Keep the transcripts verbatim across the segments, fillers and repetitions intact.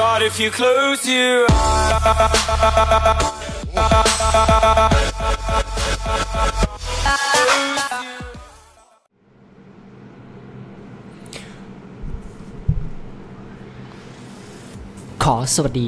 But if you close your eyes ขอสวัสดี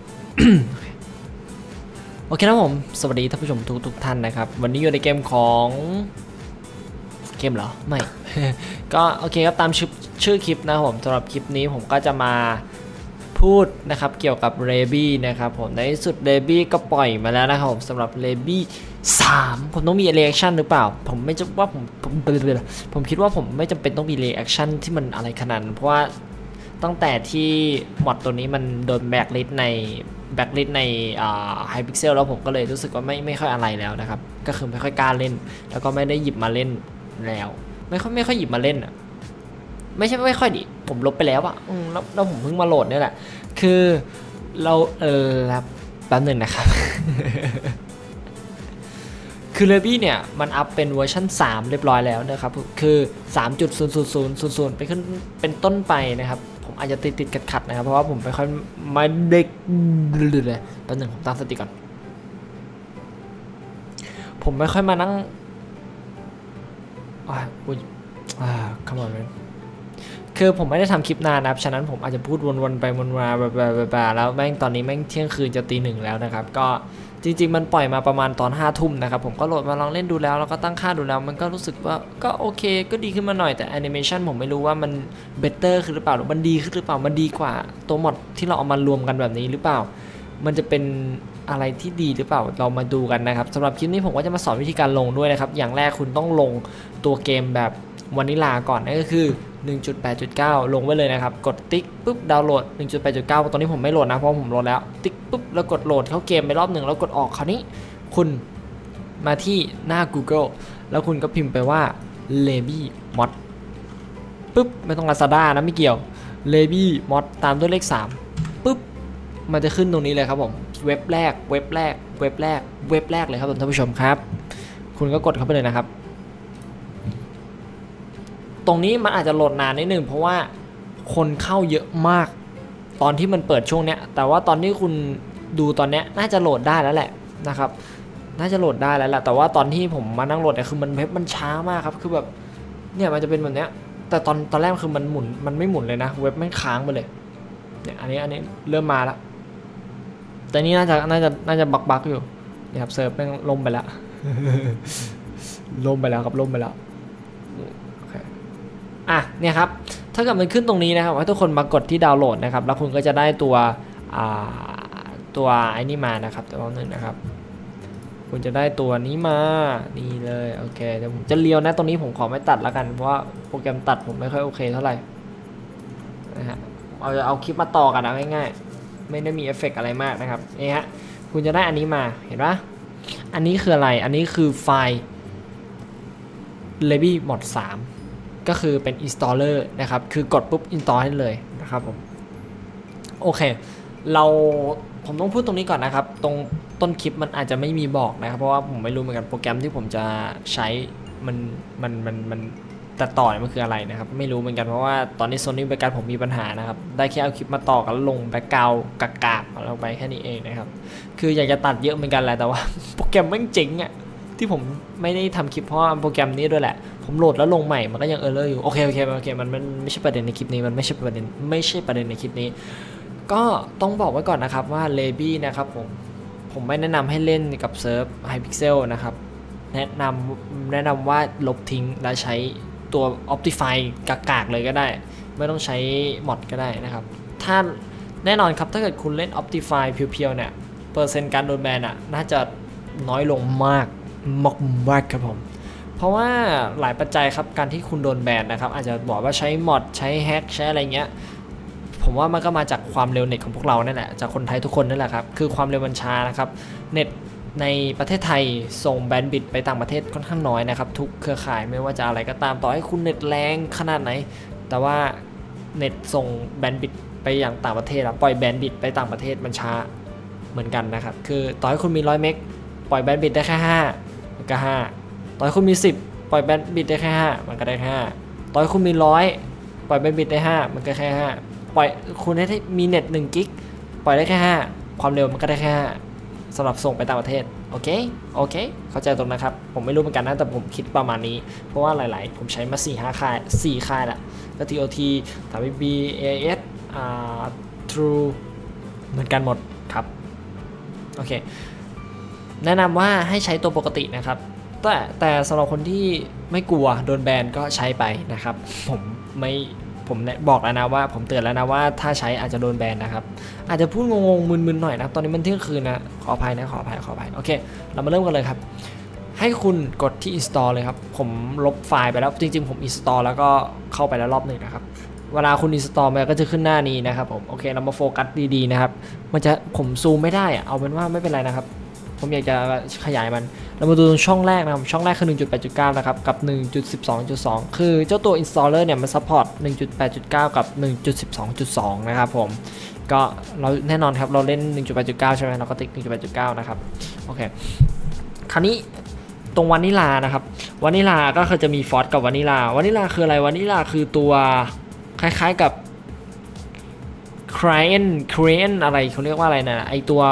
โอเคนะผมสวัสดีท่านผู้ชมทุกทุกท่านนะครับวันนี้อยู่ในเกมของเกมเหรอไม่ ก็โอเคครับตามชื่อชื่อคลิปนะผมสำหรับคลิปนี้ผมก็จะมาพูดนะครับเกี่ยวกับเรบี้นะครับผมในที่สุดเรบี้ก็ปล่อยมาแล้วนะครับผมสำหรับเรบี้สามผมต้องมีรีแอคชั่นหรือเปล่าผมไม่จะว่าผมผมผมคิดว่าผมไม่จำเป็นต้องมีรีแอคชั่นที่มันอะไรขนาดนั้นเพราะว่าตั้งแต่ที่มอดตัวนี้มันโดนแบ็กลิสในแบ็กลิสในไฮพิกเซลแล้วผมก็เลยรู้สึกว่าไม่ไม่ค่อยอะไรแล้วนะครับก็คือไม่ค่อยกล้าเล่นแล้วก็ไม่ได้หยิบมาเล่นแล้วไม่ค่อยไม่ค่อยหยิบมาเล่นอ่ะไม่ใช่ไม่ค่อยดิผมลบไปแล้วอ่ะแล้วแล้วผมเพิ่งมาโหลดนี่แหละคือเราเออครับแป๊บหนึ่งนะครับ คือ Ruby เนี่ยมันอัพเป็นเวอร์ชันสามเรียบร้อยแล้วนะครับคือ สามจุดศูนย์ศูนย์ศูนย์ศูนย์ศูนย์ ไปขึ้นเป็นต้นไปนะครับผมอาจจะติดติดขัดๆนะครับเพราะว่าผมไม่ค่อยไม่เด็กเลยแป๊บหนึ่งผมตั้งสติก่อนผมไม่ค่อยมานั่งอ่าอุ้ยอ่าคำว่าอะไรคือผมไม่ได้ทำคลิปนานนะครับฉะนั้นผมอาจจะพูดวนๆไปวนมาแบบๆแล้วแม่งตอนนี้แม่งเที่ยงคืนจะตีหนึ่งแล้วนะครับก็จริงๆมันปล่อยมาประมาณตอนห้าทุ่มนะครับผมก็โหลดมาลองเล่นดูแล้วแล้วก็ตั้งค่าดูแล้วมันก็รู้สึกว่าก็โอเคก็ดีขึ้นมาหน่อยแต่แอนิเมชันผมไม่รู้ว่ามันเบเตอร์ขึ้นหรือเปล่าหรือมันดีขึ้นหรือเปล่ามันดีกว่าตัวมอดที่เราเอามารวมกันแบบนี้หรือเปล่ามันจะเป็นอะไรที่ดีหรือเปล่าเรามาดูกันนะครับสำหรับคลิปนี้ผมก็จะมาสอนวิธีการลงด้วยนะครับอย่างแรกคุณต้องลงตัวเกมแบบวานิลาก่อนนั่นก็คือ หนึ่งจุดแปดจุดเก้า ลงไว้เลยนะครับกดติ๊กปุ๊บดาวน์โหลด หนึ่งจุดแปดจุดเก้า ตอนนี้ผมไม่โหลดนะเพราะผมโหลดแล้วติ๊กปุ๊บแล้วกดโหลดเข้าเกมไปรอบหนึ่งแล้วกดออกคราวนี้คุณมาที่หน้า Google แล้วคุณก็พิมพ์ไปว่า Ruby Mod ปุ๊บไม่ต้อง Lazada นะไม่เกี่ยว Ruby Mod ตามด้วยเลขสามปุ๊บมันจะขึ้นตรงนี้เลยครับผมเว็บแรกเว็บแรกเว็บแรกเว็บแรกเลยครับท่านผู้ชมครับคุณก็กดเข้าไปเลยนะครับตรงนี้มันอาจจะโหลดนานนิดนึงเพราะว่าคนเข้าเยอะมากตอนที่มันเปิดช่วงเนี้ยแต่ว่าตอนที่คุณดูตอนเนี้ยน่าจะโหลดได้แล้วแหละนะครับน่าจะโหลดได้แล้วแหละแต่ว่าตอนที่ผมมานั่งโหลดเนี่ยคือมันเว็บมันช้ามากครับคือแบบเนี่ยมันจะเป็นแบบเนี้ยแต่ตอนตอนแรกคือมันหมุนมันไม่หมุนเลยนะเว็บไม่ค้างไปเลยเนี่ยอันนี้อันนี้เริ่มมาแล้วแต่นี่น่าจะน่าจะน่าจะบักบักอยู่เนี่ยครับเซิร์ฟแม่งล่มไปแล้ว ล่มไปแล้วครับล่มไปแล้วอ่ะเนี่ยครับถ้าเกิดมันขึ้นตรงนี้นะครับให้ทุกคนมากดที่ดาวน์โหลดนะครับแล้วคุณก็จะได้ตัวตัวไอ้นี่มานะครับตัวนึงนะครับคุณจะได้ตัวนี้มานี่เลยโอเคเดี๋ยวผมจะเลี้ยวนะตรงนี้ผมขอไม่ตัดแล้วกันเพราะว่าโปรแกรมตัดผมไม่ค่อยโอเคเท่าไหร่นะฮะเอาเอาคลิปมาต่อกันนะง่ายๆไม่ได้มีเอฟเฟกต์อะไรมากนะครับนี่ฮะคุณจะได้อันนี้มาเห็นปะอันนี้คืออะไรอันนี้คือไฟล์ Ruby Mod สามก็คือเป็น installer นะครับคือกดปุ๊บ install ให้เลยนะครับผมโอเคเราผมต้องพูดตรงนี้ก่อนนะครับตรงต้นคลิปมันอาจจะไม่มีบอกนะครับเพราะว่าผมไม่รู้เหมือนกันโปรแกรมที่ผมจะใช้มันมันมันมันตัดต่อมันคืออะไรนะครับไม่รู้เหมือนกันเพราะว่าตอนนี้ Sony แบ็คกราวด์ผมมีปัญหานะครับได้แค่เอาคลิปมาต่อกันลงแบ็คกราวด์กากๆเอาไปแค่นี้เองนะครับคืออยากจะตัดเยอะเหมือนกันแหละแต่ว่าโปรแกรมมันเจ๋งอ่ะที่ผมไม่ได้ทำคลิปเพราะโปรแกรมนี้ด้วยแหละผมโหลดแล้วลงใหม่มันก็ยังเออร์เลอร์อยู่โอเคโอเคโอเคมันมันไม่ใช่ประเด็นในคลิปนี้มันไม่ใช่ประเด็นไม่ใช่ประเด็นในคลิปนี้ก็ต้องบอกไว้ก่อนนะครับว่า Ruby นะครับผมผมไม่แนะนำให้เล่นกับเซิร์ฟ Hypixel นะครับแนะนำแนะนำว่าลบทิ้งและใช้ตัว Optify กากๆเลยก็ได้ไม่ต้องใช้มอดก็ได้นะครับถ้าแน่นอนครับถ้าเกิดคุณเล่น Optify เพียวๆเนี่ยเปอร์เซ็นต์การโดนแบนอ่ะน่าจะน้อยลงมากมากๆครับผมเพราะว่าหลายปัจจัยครับการที่คุณโดนแบนนะครับอาจจะบอกว่าใช้มอดใช้แฮกใช้อะไรเงี้ยผมว่ามันก็มาจากความเร็วเน็ตของพวกเรานั่นแหละจากคนไทยทุกคนนั่นแหละครับคือความเร็วมันช้านะครับเน็ตในประเทศไทยส่งแบนด์วิดต์ไปต่างประเทศค่อนข้างน้อยนะครับทุกเครือข่ายไม่ว่าจะอะไรก็ตามต่อให้คุณเน็ตแรงขนาดไหนแต่ว่าเน็ตส่งแบนด์วิดต์ไปอย่างต่างประเทศปล่อยแบนด์วิดต์ไปต่างประเทศมันช้าเหมือนกันนะครับคือต่อให้คุณมีร้อยเมกปล่อยแบนด์วิดต์ได้แค่ห้ามันก็ห้าต่อให้คุณมีสิบปล่อยแบนด์วิดต์ได้แค่ห้ามันก็ได้แค่ห้าต่อให้คุณมีร้อยปล่อยแบนด์วิดต์ได้ห้ามันก็แค่ห้าผปล่อยคุณให้มีเน็ตหนึ่งกิกปล่อยได้แค่ห้าความเร็วมันก็ได้แค่ห้าสำหรับส่งไปต่างประเทศโอเคโอเคเข้าใจตรงนะครับผมไม่รู้เหมือนกันนะแต่ผมคิดประมาณนี้เพราะว่าหลายๆผมใช้มา สี่ห้า ค่ายสี่ค่ายละก็ ที โอ ที ทำ บี บี เอ เอส อ่า True เหมือนกันหมดครับโอเคแนะนำว่าให้ใช้ตัวปกตินะครับแต่แต่สำหรับคนที่ไม่กลัวโดนแบนก็ใช้ไปนะครับผมไม่ผมบอกแล้วนะว่าผมเตือนแล้วนะว่าถ้าใช้อาจจะโดนแบนนะครับอาจจะพูดงงๆมึนๆหน่อยนะตอนนี้มันเที่ยงคืนนะขออภัยนะขออภัยขออภัยโอเคเรามาเริ่มกันเลยครับให้คุณกดที่ install เลยครับผมลบไฟล์ไปแล้วจริงๆผม install แล้วก็เข้าไปแล้วรอบหนึ่งนะครับเวลาคุณ install มันก็จะขึ้นหน้านี้นะครับผมโอเคเรามาโฟกัสดีๆนะครับมันจะผมซูมไม่ได้เอาเป็นว่าไม่เป็นไรนะครับผมอยากจะขยายมันเรามาดูช่องแรกนะครับช่องแรกคือ หนึ่งจุดแปดจุดเก้า นะครับกับ หนึ่งจุดสิบสองจุดสอง คือเจ้าตัว installer เนี่ยมัน support หนึ่งจุดแปดจุดเก้า กับ หนึ่งจุดสิบสองจุดสอง นะครับผมก็เราแน่นอนครับเราเล่น หนึ่งจุดแปดจุดเก้า ใช่ไหมเราก็ติ๊ก หนึ่งจุดแปดจุดเก้า นะครับโอเคคราวนี้ตรงวานิลานะครับวานิลาก็คือจะมีฟอสกับวานิลาวานิลาคืออะไรวานิลาคือตัวคล้ายๆกับ client client อะไรเขาเรียกว่าอะไรนะไอตัว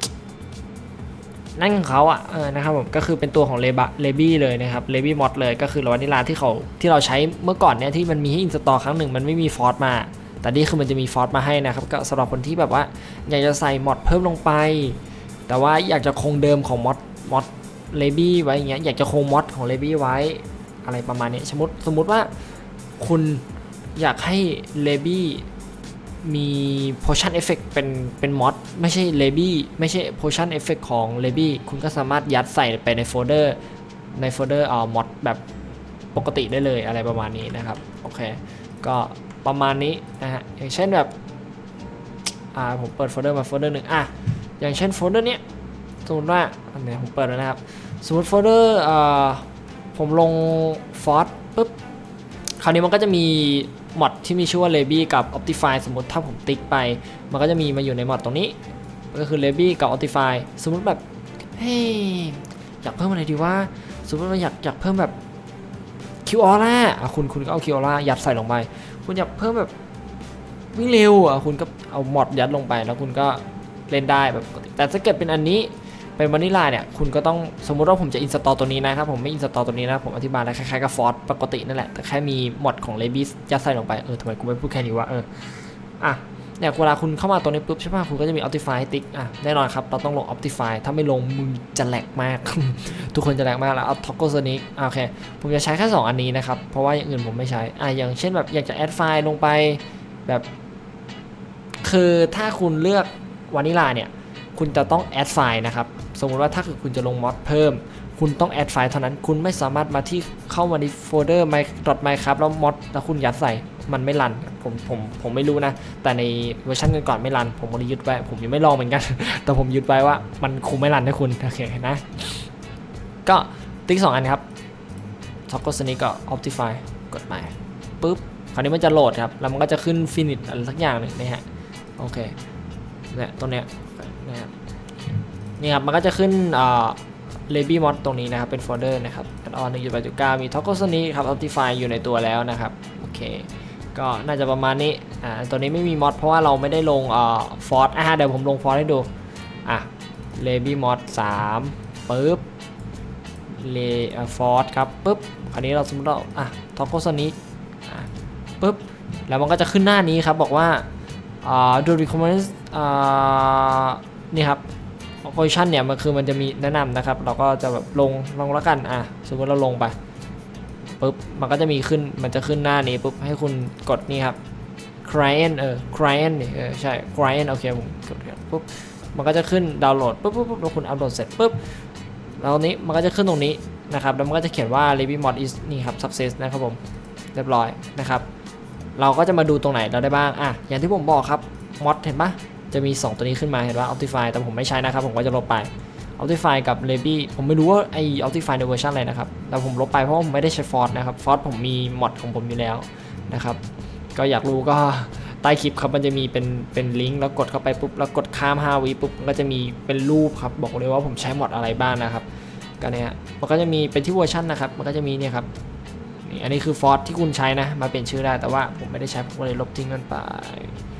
นั่นของเขาอ่ะเออนะครับผมก็คือเป็นตัวของเลบะเลบี้เลยนะครับเลบี้มอดเลยก็คือวานิลาที่เขาที่เราใช้เมื่อก่อนเนี่ยที่มันมีให้อินสตอลครั้งหนึ่งมันไม่มีฟอสมาแต่นี่คือมันจะมีฟอสมาให้นะครับก็สำหรับคนที่แบบว่าอยากจะใส่มอดเพิ่มลงไปแต่ว่าอยากจะคงเดิมของมอดมอดเลบี้ไว้อย่างเงี้ยอยากจะคงมอดของเลบี้ไว้อะไรประมาณนี้สมมติสมมุติว่าคุณอยากให้เลบี้มี potion effect เป็นเป็นมอดไม่ใช่เลบี้ไม่ใช่ potion effect ของเลบี้คุณก็สามารถยัดใส่ไปในโฟลเดอร์ในโฟลเดอร์เอามอดแบบปกติได้เลยอะไรประมาณนี้นะครับโอเคก็ประมาณนี้นะฮะอย่างเช่นแบบอ่าผมเปิดโฟลเดอร์มาโฟลเดอร์หนึ่งอ่ะอย่างเช่นโฟลเดอร์เนี้ยสมมติว่าอันนี้ผมเปิดแล้วนะครับสมมติโฟลเดอร์อ่าผมลงฟอสปุ๊บคราวนี้มันก็จะมีมอดที่มีชื่อว่า Levy กับ Optify สมมติถ้าผมติ๊กไปมันก็จะมีมาอยู่ในมอดตรงนี้ก็คือ Levy กับ Optify สมมติแบบเฮ้ยอยากเพิ่มอะไรดีว่าสมมติว่าอยากอยากเพิ่มแบบ คิว Aura อ่ะคุณคุณก็เอา คิว Aura ยัดใส่ลงไปคุณอยากเพิ่มแบบวิ่งเร็วอ่ะคุณก็เอามอดยัดลงไปแล้วคุณก็เล่นได้แบบแต่ถ้าเกิดเป็นอันนี้เป็นวานิลาเนี่ยคุณก็ต้องสมมุติว่าผมจะอินสตอลตัวนี้นะครับผมไม่อินสตอลตัวนี้นะผมอธิบายแล้วคล้ายๆกับฟอสปกตินั่นแหละแต่แค่มีมอดของ Levis ยัดใส่ลงไปเออทำไมกูไม่พูดแค่นี้วะเอออ่ะเนี่ยเวลาคุณเข้ามาตัวนี้ปุ๊บใช่ป่ะคุณก็จะมี Optify ให้ติ๊กอ่ะแน่นอนครับเราต้องลง Optify ถ้าไม่ลงมึงจะแหลกมาก ทุกคนจะแหลกมากแล้วเอา Toggle Sonic โอเคผมจะใช้แค่สองอันนี้นะครับเพราะว่าอย่างอื่นผมไม่ใช้อ่ะอย่างเช่นแบบอยากจะ add ไฟล์ลงไปแบบคือถ้าคุณเลือกวานิลาเนี่ยคุณจะต้อง add ไฟล์นะครับสมมติว่าถ้าคือคุณจะลงมอดเพิ่มคุณต้อง add ไฟล์เท่านั้นคุณไม่สามารถมาที่เข้ามาในโฟลเดอร์ my.minecraft แล้วมอดแล้วคุณยัดใส่มันไม่รันผมผมผมไม่รู้นะแต่ในเวอร์ชันก่อนๆไม่รันผมก็เลยยึดไว้ผมยังไม่ลองเหมือนกัน แต่ผมยึดไว้ว่ามันคงไม่รันให้คุณโอเคนะก็ติ๊กสองอันครับ Toggle Sonic กับ Optify กดมาปุ๊บคราวนี้มันจะโหลดครับแล้วมันก็จะขึ้น finish อะไรสักอย่างหนึ่งนะฮะโอเคเนี่ยตรงเนี้ยนะครับนี่ครับมันก็จะขึ้นอ่า Levy mod ตรงนี้นะครับเป็นโฟลเดอร์นะครับ add-on หนึ่งจุดแปดจุดเก้า มี Toggle Sonic ครับ Optify อยู่ในตัวแล้วนะครับโอเคก็น่าจะประมาณนี้อ่าตัวนี้ไม่มีมอดเพราะว่าเราไม่ได้ลงอ่าฟอร์สอ่ะเดี๋ยวผมลงฟอร์สให้ดูอ่ะ Levy mod สามปึ๊บเลฟอร์สครับปึ๊บคราวนี้เราสมมติเราอ่ะ Toggle Sonic อ่ะปึ๊บแล้วมันก็จะขึ้นหน้านี้ครับบอกว่าอ่า do recommend อ่านี่ครับโพซิชันเนี่ยมันคือมันจะมีแนะนำนะครับเราก็จะแบบลงลงแล้วกันอ่ะสมมติเราลงไปปุ๊บมันก็จะมีขึ้นมันจะขึ้นหน้านี้ปุ๊บให้คุณกดนี่ครับ client เออ client เออใช่ client โอเคผมกดปุ๊บมันก็จะขึ้นดาวน์โหลดปุ๊บปุ๊บปุ๊บแล้วคุณอัปโหลดเสร็จปุ๊บแล้วนี้มันก็จะขึ้นตรงนี้นะครับแล้วมันก็จะเขียนว่า Levy mod is นี่ครับ success นะครับผมเรียบร้อยนะครับเราก็จะมาดูตรงไหนเราได้บ้างอ่ะอย่างที่ผมบอกครับ mod เห็นปะจะมีสองตัวนี้ขึ้นมาเห็นว่า Optify แต่ผมไม่ใช้นะครับผมก็จะลบไป Optify กับ Levy ผมไม่รู้ว่าไอ Optify ในเวอร์ชันอะไรนะครับแต่ผมลบไปเพราะว่าผมไม่ได้ใช้ฟอร์สนะครับฟอร์สผมมีมอดของผมอยู่แล้วนะครับก็อยากรู้ก็ใต้คลิปครับมันจะมีเป็นเป็นลิงก์แล้วกดเข้าไปปุ๊บแล้วกดข้ามห้าวิปุ๊บมันก็จะมีเป็นรูปครับบอกเลยว่าผมใช้มอดอะไรบ้างนะครับก็เนี่ยมันก็จะมีเป็นที่เวอร์ชันนะครับมันก็จะมีเนี่ยครับนี่อันนี้คือฟอร์สที่คุณใช้นะมาเปลี่ยนชื่อได้แต่ว่าผมไม่ได้ใช้ผมเลยลบทิ้งกันไป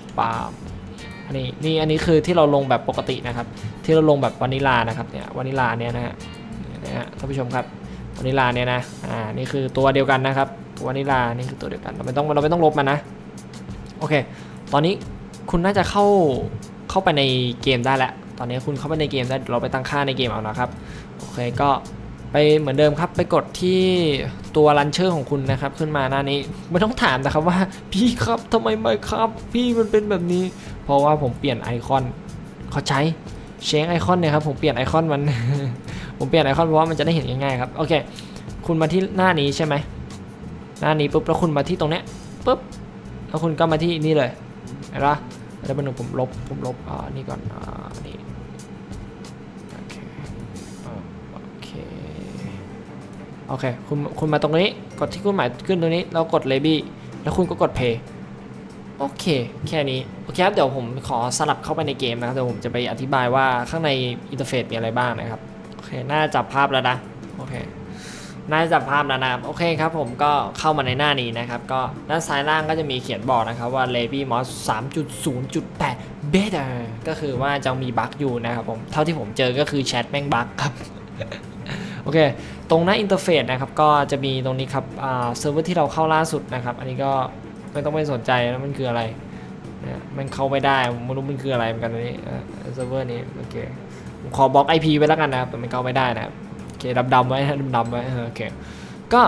ปาล์มอันนี้นี่อันนี้คือที่เราลงแบบปกตินะครับที่เราลงแบบวานิลานะครับเนี่ยวานิลาเนี่ยนะฮะนะฮะท่านผู้ชมครับวานิลาเนี่ยนะอ่านี่คือตัวเดียวกันนะครับตัววานิลานี่คือตัวเดียวกันเราไม่ต้องเราไม่ต้องลบมันนะโอเคตอนนี้คุณน่าจะเข้าเข้าไปในเกมได้แล้วตอนนี้คุณเข้าไปในเกมได้เราไปตั้งค่าในเกมเอานะครับโอเคก็ไปเหมือนเดิมครับไปกดที่ตัวลันเชอร์ของคุณนะครับขึ้นมาหน้านี้ไม่ต้องถามนะครับว่าพี่ครับทำไมไม่ครับพี่มันเป็นแบบนี้เพราะว่าผมเปลี่ยนไอคอนเขาใช้เชงไอคอนเนี่ยครับผมเปลี่ยนไอคอนมัน ผมเปลี่ยนไอคอนเพราะว่ามันจะได้เห็นง่ายๆครับโอเคคุณมาที่หน้านี้ใช่ไหมหน้านี้ปุ๊บแล้วคุณมาที่ตรงเนี้ยปุ๊บแล้วคุณก็มาที่นี่เลยเห็นปะแล้วเป็นหนึ่งผมลบผมลบอ่านี่ก่อนอ่านี่โอเคโอเคโอเคคุณคุณมาตรงนี้กดที่คุณหมายขึ้นตรงนี้แล้วกดเลบี้แล้วคุณก็กด Play โอเคแค่นี้โอเคครับเดี๋ยวผมขอสลับเข้าไปในเกมนะครับเดี๋ยวผมจะไปอธิบายว่าข้างในอินเทอร์เฟซมีอะไรบ้างนะครับโอเคน่าจับภาพแล้วนะโอเคน่าจับภาพแล้วนะครับโอเคครับผมก็เข้ามาในหน้านี้นะครับก็ด้านซ้ายล่างก็จะมีเขียนบอกนะครับว่า Levy Mos สามจุดศูนย์จุดแปด Beta ก็คือว่าจะมีบั๊กอยู่นะครับผมเท่าที่ผมเจอก็คือแชทแม่งบั๊กครับ โอเคตรงหน้าอินเทอร์เฟซนะครับก็จะมีตรงนี้ครับอ่าเซิร์ฟเวอร์ที่เราเข้าล่าสุดนะครับอันนี้ก็ไม่ต้องไปสนใจนะมันคืออะไรนะมันเข้าไม่ได้ผมไม่รู้มันคืออะไรเหมือนกันนี่เซิร์ฟเวอร์นี้โอเคผมขอบล็อก ไอ พี ไว้แล้วกันนะครับแต่มันเข้าไม่ได้นะครับโอเคดำๆไว้ดำๆไว้โอเคก็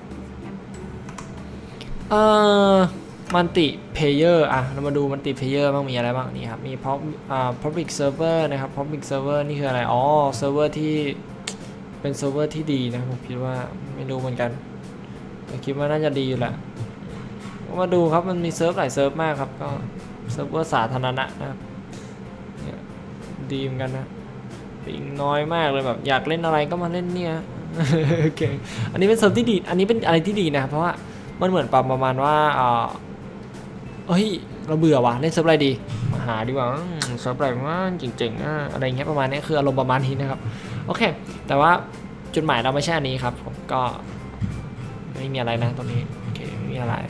เอ่อมัลติเพลเยอร์อ่ะเรามาดูมัลติเพลเยอร์บ้างมีอะไรบ้างนี่ครับมีพออ่า public server นะครับ public server นี่คืออะไรอ๋อเซิร์ฟเวอร์ที่เป็นเซิร์ฟเวอร์ที่ดีนะผมคิดว่าไม่รู้เหมือนกันแต่คิดว่าน่าจะดีอยู่แหละมาดูครับมันมีเซิร์ฟหลายเซิร์ฟมากครับก็เซิร์ฟเวอร์สาธารณะนะครับเนี่ยดีเหมือนกันนะปิงน้อยมากเลยแบบอยากเล่นอะไรก็มาเล่นเนี่ยโอเคอันนี้เป็นเซิร์ฟที่ดีอันนี้เป็นอะไรที่ดีนะเพราะว่ามันเหมือนประมาณว่าอ่าเฮ้ยเราเบื่อว่ะเล่นเซิร์ฟอะไรดีมาหาดีกว่าเซิร์ฟอะไรว่าเจ๋งๆอะไรเงี้ยประมาณนี้คืออารมณ์ประมาณนี้นะครับโอเคแต่ว่าจุดหมายเราไม่ใช่อันนี้ครับผมก็ไม่มีอะไรนะตรงนี้โอเคไม่มีอะไร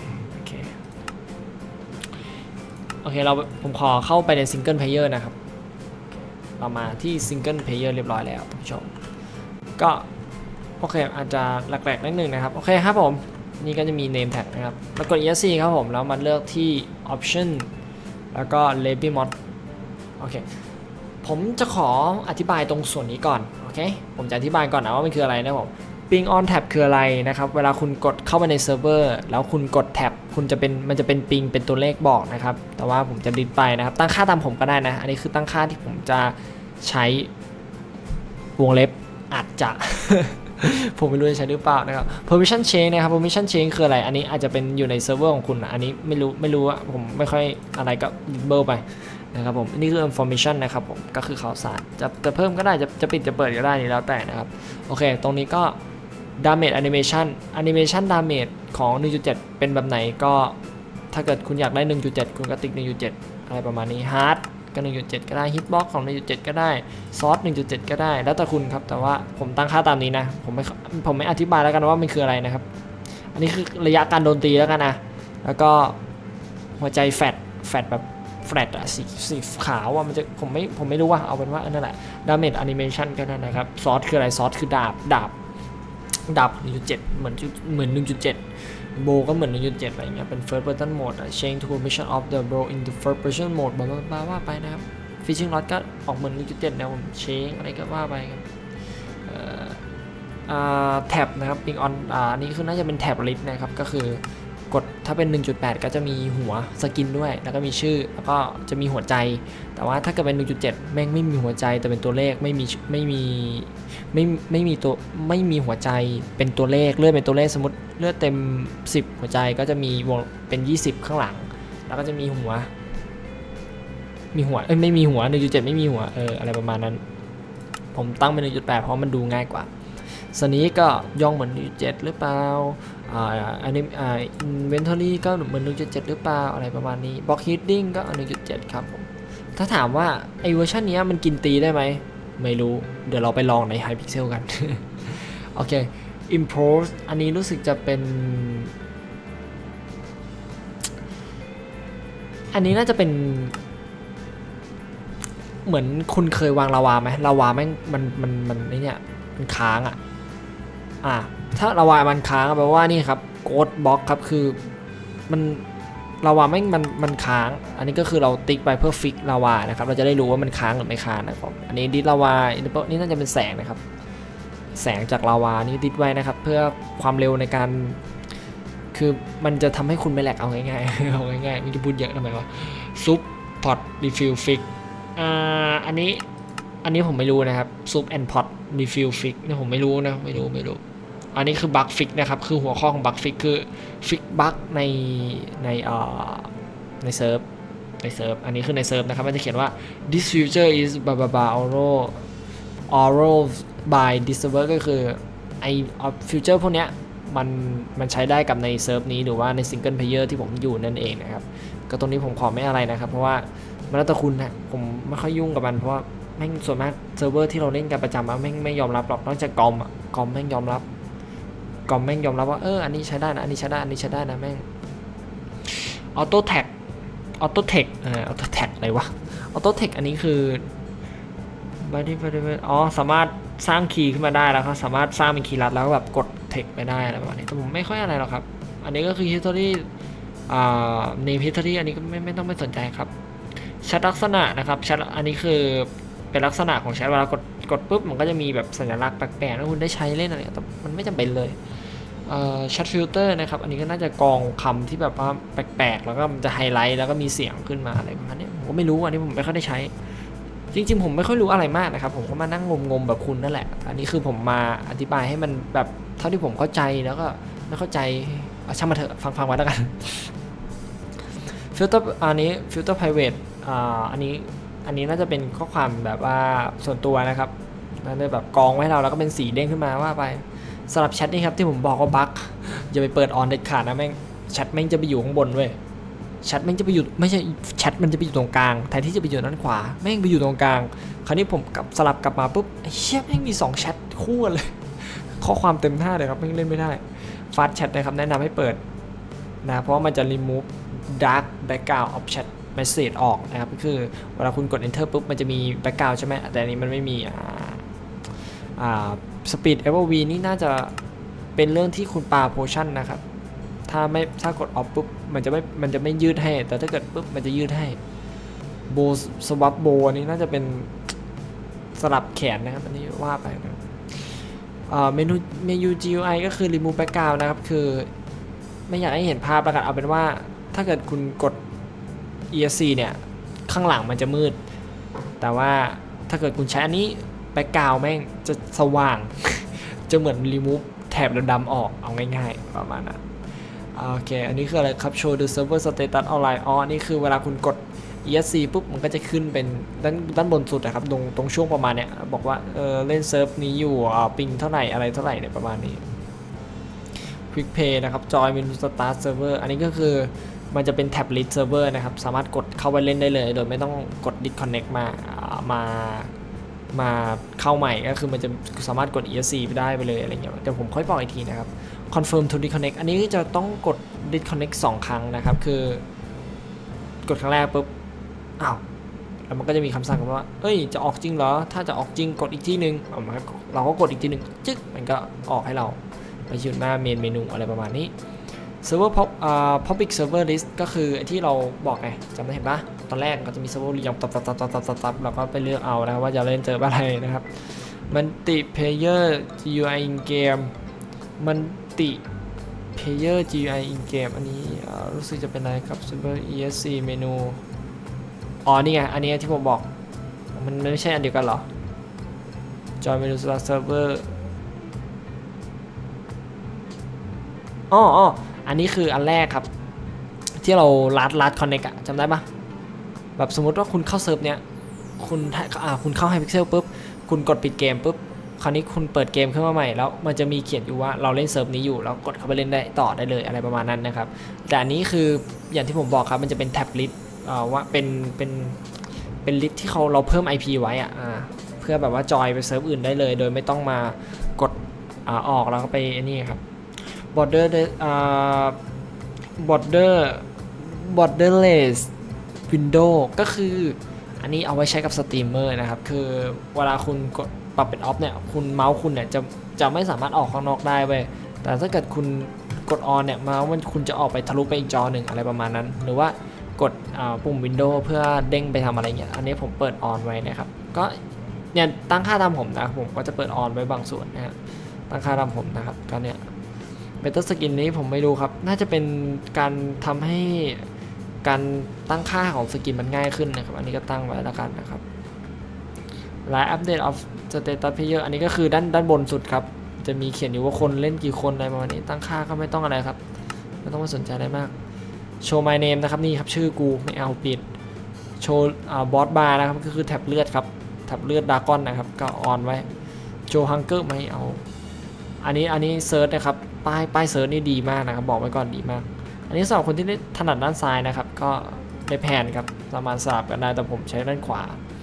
โอเคเราผมขอเข้าไปในซิงเกิลเพลเยอร์นะครับเรามาที่ซิงเกิลเพลเยอร์เรียบร้อยแล้วท่านผู้ชมก็โอเคอาจจะแหลกๆนิดนึงนะครับโอเคครับผมนี่ก็จะมี name tag นะครับแล้วกด อี เอส ซี ครับผมแล้วมาเลือกที่ option แล้วก็ Levy Mos โอเคผมจะขออธิบายตรงส่วนนี้ก่อนโอเคผมจะอธิบายก่อนนะว่ามันคืออะไรนะผมping on tab คืออะไรนะครับเวลาคุณกดเข้าไปในเซิร์ฟเวอร์แล้วคุณกดแท็บคุณจะเป็นมันจะเป็น ping เป็นตัวเลขบอกนะครับแต่ว่าผมจะดิสไปนะครับตั้งค่าตามผมก็ได้นะอันนี้คือตั้งค่าที่ผมจะใช้วงเล็บอาจจะ ผมไม่รู้จะใช้หรือเปล่านะครับ permission change นะครับ permission change คืออะไรอันนี้อาจจะเป็นอยู่ในเซิร์ฟเวอร์ของคุณอันนี้ไม่รู้ไม่รู้อะผมไม่ค่อยอะไรก็เบิลไปนะครับผมนี่คือ information นะครับผมก็คือข่าวสารจะจะเพิ่มก็ได้จะจะปิดจะเปิดก็ได้นี่แล้วแต่นะครับโอเคตรงนี้ก็damage animation animation damage ของ หนึ่งจุดเจ็ด เป็นแบบไหนก็ถ้าเกิดคุณอยากได้ หนึ่งจุดเจ็ด คุณก็ติ๊ก หนึ่งจุดเจ็ด อะไรประมาณนี้ hard ก็ หนึ่งจุดเจ็ด ก็ได้ hitbox ของ หนึ่งจุดเจ็ด ก็ได้ source หนึ่งจุดเจ็ด ก็ได้แล้วแต่คุณครับแต่ว่าผมตั้งค่าตามนี้นะผมไม่ผมไม่อธิบายแล้วกันว่ามันคืออะไรนะครับอันนี้คือระยะการโดนตีแล้วกันนะแล้วก็หัวใจแฟตแฟตแบบแฟลตอะสีสีขาวอะมันจะผมไม่ผมไม่รู้ว่าเอาเป็นว่านั่นแหละ damage animation ก็นั่นนะครับ source คืออะไร source คือดาบดาบดับ หนึ่งจุดเจ็ด เหมือนเหมือน หนึ่งจุดเจ็ด โบก็เหมือน หนึ่งจุดเจ็ด อะไรเงี้ยเป็น first person mode change to position of the bow into first person mode บลาว่าไปนะครับ fishing rod ก็ออกเหมือน หนึ่งจุดเจ็ด นะผม change อะไรก็ว่าไปครับแท็บนะครับ ping on อ่านี่คือน่าจะเป็นแท็บ list นะครับก็คือกดถ้าเป็น หนึ่งจุดแปด ก็จะมีหัวสกินด้วยแล้วก็มีชื่อแล้วก็จะมีหัวใจแต่ว่าถ้าเกิดเป็น หนึ่งจุดเจ็ด แม่งไม่มีหัวใจแต่เป็นตัวเลขไม่มีไม่มีไม่ไม่มีตัวไม่มีหัวใจเป็นตัวเลขเลือดเป็นตัวเลขสมมติเลือดเต็มสิบหัวใจก็จะมีวงเป็นยี่สิบข้างหลังแล้วก็จะมีหัวมีหัวเอ้ยไม่มีหัว หนึ่งจุดเจ็ด ไม่มีหัวเอออะไรประมาณนั้นผมตั้งเป็น หนึ่งจุดแปด เพราะมันดูง่ายกว่าสนี้ก็ย่องเหมือน หนึ่งจุดเจ็ด หรือเปล่าอ่าอันนี้อ่า inventory ก็เหมือน หนึ่งจุดเจ็ด หรือเปล่าอะไรประมาณนี้ block heading ก็ หนึ่งจุดเจ็ด ครับผมถ้าถามว่าไอเวอร์ชันนี้มันกินตีได้ไหมไม่รู้เดี๋ยวเราไปลองใน Hypixel กัน โอเค impose อันนี้รู้สึกจะเป็นอันนี้น่าจะเป็นเหมือนคุณเคยวางลาวาไหมลาวาแม่งมันมันมันไอเนี่ยมันค้างอ่ะอ่าถ้าลาวามันค้างแปลว่านี่ครับโกดบล็อกครับคือมันลาวาแม่งมันมันค้างอันนี้ก็คือเราติ๊กไปเพื่อฟิกลาวานะครับเราจะได้รู้ว่ามันค้างหรือไม่ค้างนะครับอันนี้ดิสลาวานี่น่าจะเป็นแสงนะครับแสงจากลาวานี่ดิสไว้นะครับเพื่อความเร็วในการคือมันจะทำให้คุณไม่แหลกเอาง่ายๆเอาง่ายๆไม่ได้พูดเยอะทำไมวะซุปพอตรีฟิลฟิกอ่าอันนี้อันนี้ผมไม่รู้นะครับซุปแอนด์พอตรีฟิลฟิกนี่ผมไม่รู้นะไม่รู้ไม่รู้อันนี้คือบั๊กฟิกนะครับคือหัวข้อของบั๊กฟิกคือฟิกบั๊กในในเอ่อในเซิร์ฟในเซิร์ฟอันนี้คือในเซิร์ฟนะครับมันจะเขียนว่า this feature is blah blah blah oral oral by this server ก็คือไอฟิวเจอร์พวกเนี้ยมันมันใช้ได้กับในเซิร์ฟนี้หรือว่าในซิงเกิลเพลเยอร์ที่ผมอยู่นั่นเองนะครับก็ตรงนี้ผมขอไม่อะไรนะครับเพราะว่ามันแล้วแต่คุณนะผมไม่ค่อยยุ่งกับมันเพราะว่าแม่งส่วนมากเซิร์ฟเวอร์ที่เราเล่นกันประจำอะแม่งไม่ยอมรับหรอกนอกจากกอมอะกอมแม่งยอมรับกอมแม่งยอมรับว่าเอออันนี้ใช้ได้นะอันนี้ใช้ได้อันนี้ใช้ได้นะแม่งออโต้แท็กออโต้เทคเอ่อออโต้แท็กอะไรวะออโต้เทคอันนี้คือไม่ได้ไม่ได้อ๋อสามารถสร้างคีย์ขึ้นมาได้แล้วครับสามารถสร้างเป็นคีย์ลัดแล้วก็แบบกดเทคไปได้อะไรประมาณนี้แต่ผมไม่ค่อยอะไรหรอกครับอันนี้ก็คือ history อ่า name history อันนี้ก็ไม่ไม่ต้องไม่สนใจครับแชทลักษณะนะครับแชทอันนี้คือเป็นลักษณะของแชทเวลากดกดปุ๊บมันก็จะมีแบบสัญลักษณ์แปลกๆแล้วคุณได้ใช้เล่นอะไรแต่มันไม่จำเป็นเลยแชทฟิลเตอร์นะครับอันนี้ก็น่าจะกรองคำที่แบบว่าแปลกๆแล้วก็มันจะไฮไลท์แล้วก็มีเสียงขึ้นมาอะไรประมาณนี้ผมก็ไม่รู้อันนี้ผมไม่ค่อยได้ใช้จริงๆผมไม่ค่อยรู้อะไรมากนะครับผมก็มานั่งงมๆแบบคุณนั่นแหละอันนี้คือผมมาอธิบายให้มันแบบเท่าที่ผมเข้าใจแล้วก็ไม่เข้าใจช่างมาเถอะฟังๆไว้แล้วกันฟิลเตอร์อันนี้ฟิลเตอร์ private อ่าอันนี้อันนี้น่าจะเป็นข้อความแบบว่าส่วนตัวนะครับนั่นแบบกองไว้ให้เราแล้วก็เป็นสีเด้งขึ้นมาว่าไปสำหรับแชทนี่ครับที่ผมบอกว่าบั๊กอย่าไปเปิดออนเด็ดขาดนะแม่งแชทแม่งจะไปอยู่ข้างบนเว้ยแชทแม่งจะไปอยู่ไม่ใช่แชทมันจะไปอยู่ตรงกลางแทนที่จะไปอยู่ด้านขวาแม่งไปอยู่ตรงกลางคราวนี้ผมกลับสลับกลับมาปุ๊บไอ้เชี่ยแม่งมีสองแชทคู่กันเลยข้อความเต็มท่าเลยครับแม่งเล่นไม่ได้ฟาสต์แชทนะครับแนะนำให้เปิดนะเพราะว่ามันจะ remove dark background of chat message ออกนะครับก็คือเวลาคุณกด enter ปุ๊บมันจะมี background ใช่ไหมแต่อันนี้มันไม่มีอ่าอ่า speed เอฟ โอ วี นี่น่าจะเป็นเรื่องที่คุณปาโพชั่นนะครับถ้าไม่ถ้ากด off ปุ๊บมันจะไม่มันจะไม่ยืดให้แต่ถ้าเกิดปุ๊บมันจะยืดให้โบสวับโบอันนี้น่าจะเป็นสลับแขนนะครับอันนี้ว่าไปนะเมนูเมนู จี ยู ไอ ก็คือ remove background นะครับคือไม่อยากให้เห็นภาพแล้วกันเอาเป็นว่าถ้าเกิดคุณกด อี เอส ซี เนี่ยข้างหลังมันจะมืดแต่ว่าถ้าเกิดคุณใช้อันนี้แบ็คกราวด์แม่งจะสว่าง จะเหมือน remove แถบดำๆออกเอาง่ายๆประมาณนั้นโอเคอันนี้คืออะไรครับ show the server status online อ๋อนี่คือเวลาคุณกด อี เอส ซี ปุ๊บมันก็จะขึ้นเป็นด้านด้านบนสุดนะครับตรงตรงช่วงประมาณเนี้ยบอกว่าเออเล่นเซิร์ฟนี้อยู่อ่าปิงเท่าไหร่อะไรเท่าไหร่เนี่ยประมาณนี้ quick play นะครับ join menu start server อันนี้ก็คือมันจะเป็นแท็บ list server นะครับสามารถกดเข้าไปเล่นได้เลยโดยไม่ต้องกด disconnect มามามาเข้าใหม่ก็คือมันจะสามารถกด อี เอส ซี ไปได้ไปเลยอะไรเงี้ยเดี๋ยวผมค่อยบอกอีกทีนะครับ confirm to disconnect อันนี้จะต้องกด disconnect สองครั้งนะครับคือกดครั้งแรกปุ๊บอ้าวแล้วมันก็จะมีคำสั่งว่าเอ้ยจะออกจริงเหรอถ้าจะออกจริงกดอีกทีนึงเราก็กดอีกทีนึงจึ๊กมันก็ออกให้เราไปอยู่หน้าเมนเมนูอะไรประมาณนี้ server pop อ่า public server list ก็คือที่เราบอกไงจำได้เห็นปะตอนแรกก็จะมี server เรียงตับตับตับตับตับตับเราก็ไปเลือกเอานะว่าจะเล่นเจออะไรนะครับ multi player จี ยู ไอ in game multi player จี ยู ไอ in game อันนี้รู้สึกจะเป็นอะไรครับ server อี เอส ซี เมนูอ๋อนี่ไงอันนี้ที่ผมบอกมันไม่ใช่อันเดียวกันหรอ join menu start serverอ๋ออ๋ออันนี้คืออันแรกครับที่เราลัดลัดคอนเนคอะจำได้ปะแบบสมมติว่าคุณเข้าเซิร์ฟเนี้ยคุณอ่าคุณเข้าไฮพิกเซลปุ๊บคุณกดปิดเกมปุ๊บคราวนี้คุณเปิดเกมขึ้นมาใหม่แล้วมันจะมีเขียนอยู่ว่าเราเล่นเซิร์ฟนี้อยู่แล้วกดเข้าไปเล่นได้ต่อได้เลยอะไรประมาณนั้นนะครับแต่อันนี้คืออย่างที่ผมบอกครับมันจะเป็นแท็บลิสต์อ่าว่าเป็นเป็นเป็นลิสต์ที่เขาเราเพิ่ม ไอ พี ไว้อะอ่าเพื่อแบบว่าจอยไปเซิร์ฟอื่นได้เลยโดยไม่ต้องมากดอ่าออกแล้วก็ไปนี่ครับborder อ่า border borderless Windows ก็คืออันนี้เอาไว้ใช้กับสตรีมเมอร์นะครับคือเวลาคุณกดปรับเป็นออฟเนี่ยคุณเมาส์คุณเนี่ยจะจะไม่สามารถออกข้างนอกได้เว้ยแต่ถ้าเกิดคุณกดออนเนี่ยเมาส์มันคุณจะออกไปทะลุไปอีกจอหนึ่งอะไรประมาณนั้นหรือว่ากดปุ่ม Windows เพื่อเด้งไปทำอะไรเงี้ยอันนี้ผมเปิดออนไว้นะครับก็เนี่ยตั้งค่าตามผมนะผมก็จะเปิดออนไว้บางส่วนนะฮะตั้งค่าตามผมนะครับก็เนี่ยเมตาสกินนี้ผมไม่รู้ครับน่าจะเป็นการทำให้การตั้งค่าของสกินมันง่ายขึ้นนะครับอันนี้ก็ตั้งไว้แล้วกันนะครับไลน์อัปเดตออฟสเตตัสเพลเยอร์อันนี้ก็คือด้านด้านบนสุดครับจะมีเขียนอยู่ว่าคนเล่นกี่คนอะไรประมาณนี้ตั้งค่าก็ไม่ต้องอะไรครับไม่ต้องมาสนใจอะไรมากโชว์ my name นะครับนี่ครับชื่อกูไม่เอาปิดโชว์บอสบาร์นะครับก็คือแท็บเลือดครับแท็บเลือดดากอนนะครับก็ออนไว้โชว์ฮังเกอร์ไม่เอาอันนี้อันนี้เซิร์ชนะครับป้ายป้ายเซิร์ชนี่ดีมากนะครับบอกไว้ก่อนดีมากอันนี้สำหรับคนที่ถนัดด้านซ้ายนะครับก็ได้แผนครับสามารถสลับกันได้แต่ผมใช้ด้านขวา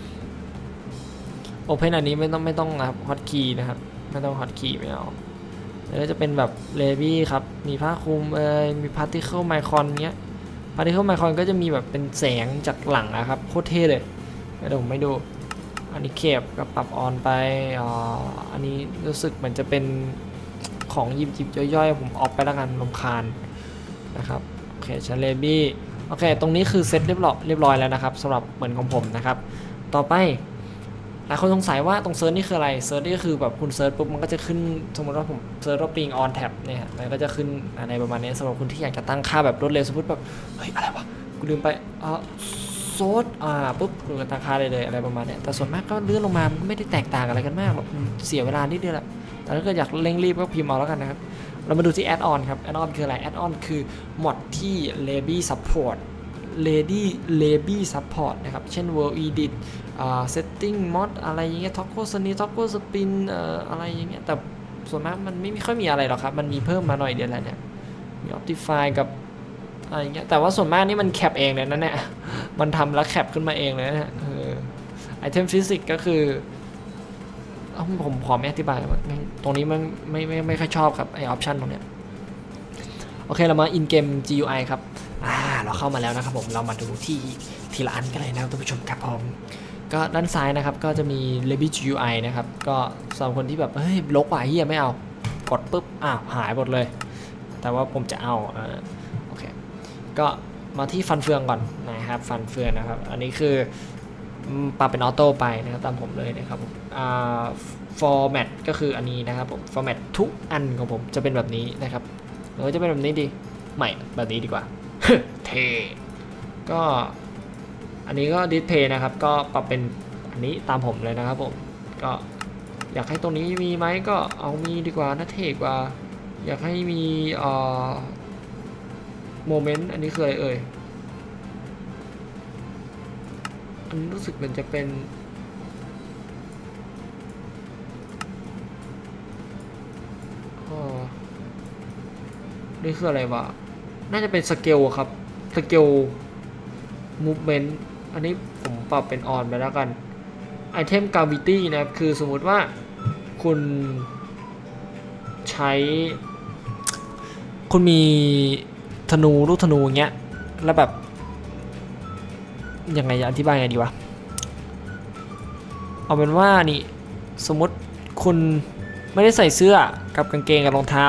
โอเพนอันนี้ไม่ต้องไม่ต้องนะครับฮอตคีย์นะครับไม่ต้องฮอตคีย์ไม่เอาแล้วจะเป็นแบบเลบี้ครับมีผ้าคลุมเอ่ยมีพาร์ติเคิลไมคอนเงี้ยพาร์ติเคิลไมคอนก็จะมีแบบเป็นแสงจากหลังนะครับโคตรเท่เลยเดี๋ยวผมไม่ดูอันนี้เคปก็ปรับออนไปอ่าอันนี้รู้สึกเหมือนจะเป็นของยิบยิบย่อยๆผมออกไปแล้วกันรำคาญนะครับโอเคชั้นเลบี้โอเคตรงนี้คือเซตเรียบร้อยเรียบร้อยแล้วนะครับสำหรับเหมือนของผมนะครับต่อไปหลายคนสงสัยว่าตรงเซิร์ชนี่คืออะไรเซิร์ชนี่ก็คือแบบคุณเซิร์ชปุ๊บมันก็จะขึ้นสมมติว่าผมเซิร์ชว่าปิงออนแท็บเนี่ยมันก็จะขึ้นอะไรประมาณนี้สำหรับคุณที่อยากจะตั้งค่าแบบรวดเร็วสมมติแบบเฮ้ยอะไรวะกูลืมไปอ่าโซดอ่าปุ๊บคุณก็ตั้งค่าได้เลยอะไรประมาณนี้แต่ส่วนมากก็เลื่อนลงมาไม่ได้แตกต่างอะไรกันมากแบบเสียเวลานิดเดียวแหละแต่ถ้าเกิดอยากเร่งรีบก็พิมพ์เอาแล้วกันนะครับเรามาดูที่แอดออนครับแอดออนคืออะไรแอดออนคือมอดที่ Lady Support Lady Lady Support นะครับเช่น World Edit อ่า Setting Mod อะไรอย่างเงี้ย Toggle Snip Toggle Spin เอ่ออะไรอย่างเงี้ยแต่ส่วนมากมันไม่ค่อยมีอะไรหรอกครับมันมีเพิ่มมาหน่อยเดียวแหละเนี่ยมี Optify กับอะไรอย่างเงี้ยแต่ว่าส่วนมากนี่มันแคปเองเลยนะเนี่ยมันทำแล้วแคปขึ้นมาเองเลยนะเออ Item Physics ก็คือผมขอไม่อธิบายตรงนี้มันไม่ไม่ไม่ค่อยชอบครับไอออปชันตรงเนี้ยโอเคเรามา in game จี ยู ไอ ครับอ่าเราเข้ามาแล้วนะครับผมเรามาดูที่ทีละอันกันเลยนะท่านผู้ชมครับผมก็ด้านซ้ายนะครับก็จะมี Levy จี ยู ไอ นะครับก็สำหรับคนที่แบบเฮ้ยลกว่ะเฮียไม่เอากดปุ๊บอ้าวหายหมดเลยแต่ว่าผมจะเอาอ่าโอเคก็มาที่ฟันเฟืองก่อนนะครับฟันเฟืองนะครับอันนี้คือปรับเป็นออโต้ไปนะครับตามผมเลยนะครับผมอ่า format ก็คืออันนี้นะครับผม format ทุกอันของผมจะเป็นแบบนี้นะครับหรือจะเป็นแบบนี้ดีไม่แบบนี้ดีกว่า เท่ก็อันนี้ก็ดิสเพย์นะครับก็ปรับเป็นอันนี้ตามผมเลยนะครับผมก็อยากให้ตรงนี้มีไหมก็เอามีดีกว่าน่าเท่กว่าอยากให้มีเอ่อโมเมนต์อันนี้คืออะไรเอ่ยอันนี้รู้สึกเหมือนจะเป็นอ๋อนี่คืออะไรวะน่าจะเป็นสเกลครับสเกลมูฟเมนต์อันนี้ผมปรับเป็นออนไปแล้วกันไอเทมกราวิตี้นะครับคือสมมุติว่าคุณใช้คุณมีธนูลูกธนูอย่างเงี้ยแล้วแบบยังไงจะอธิบายไงดีวะเอาเป็นว่านี่สมมติคุณไม่ได้ใส่เสื้อกับกางเกงกับรองเท้า